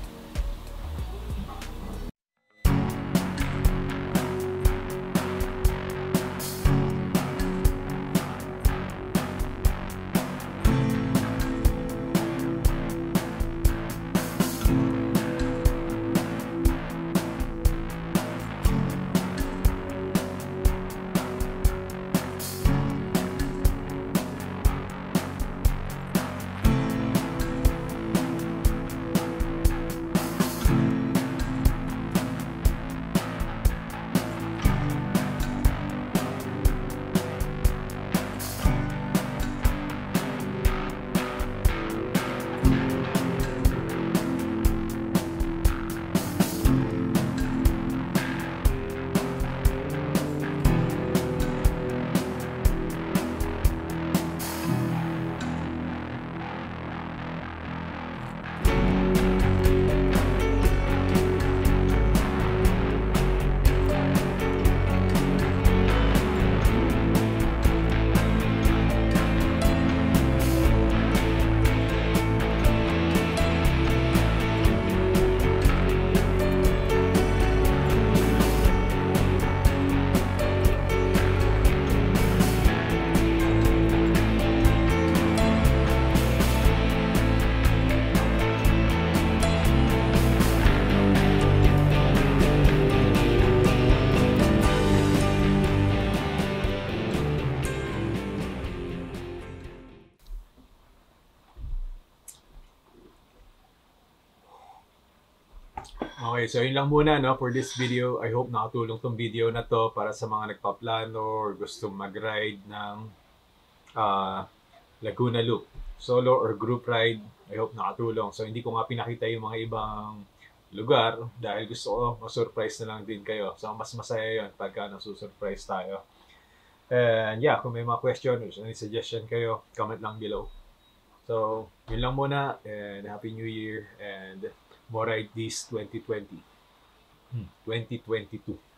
Okay, so yun lang muna, no, for this video. I hope nakatulong tong video na to para sa mga nagpaplano or gusto mag-ride ng uh, Laguna Loop. Solo or group ride, I hope nakatulong. So hindi ko nga pinakita yung mga ibang lugar dahil gusto ko ma-surprise na lang din kayo. So mas masaya yun pagka nasusurprise tayo. And yeah, kung may mga question or any suggestion kayo, comment lang below. So, yun lang muna, and Happy New Year, and more ride this twenty twenty. twenty twenty-two.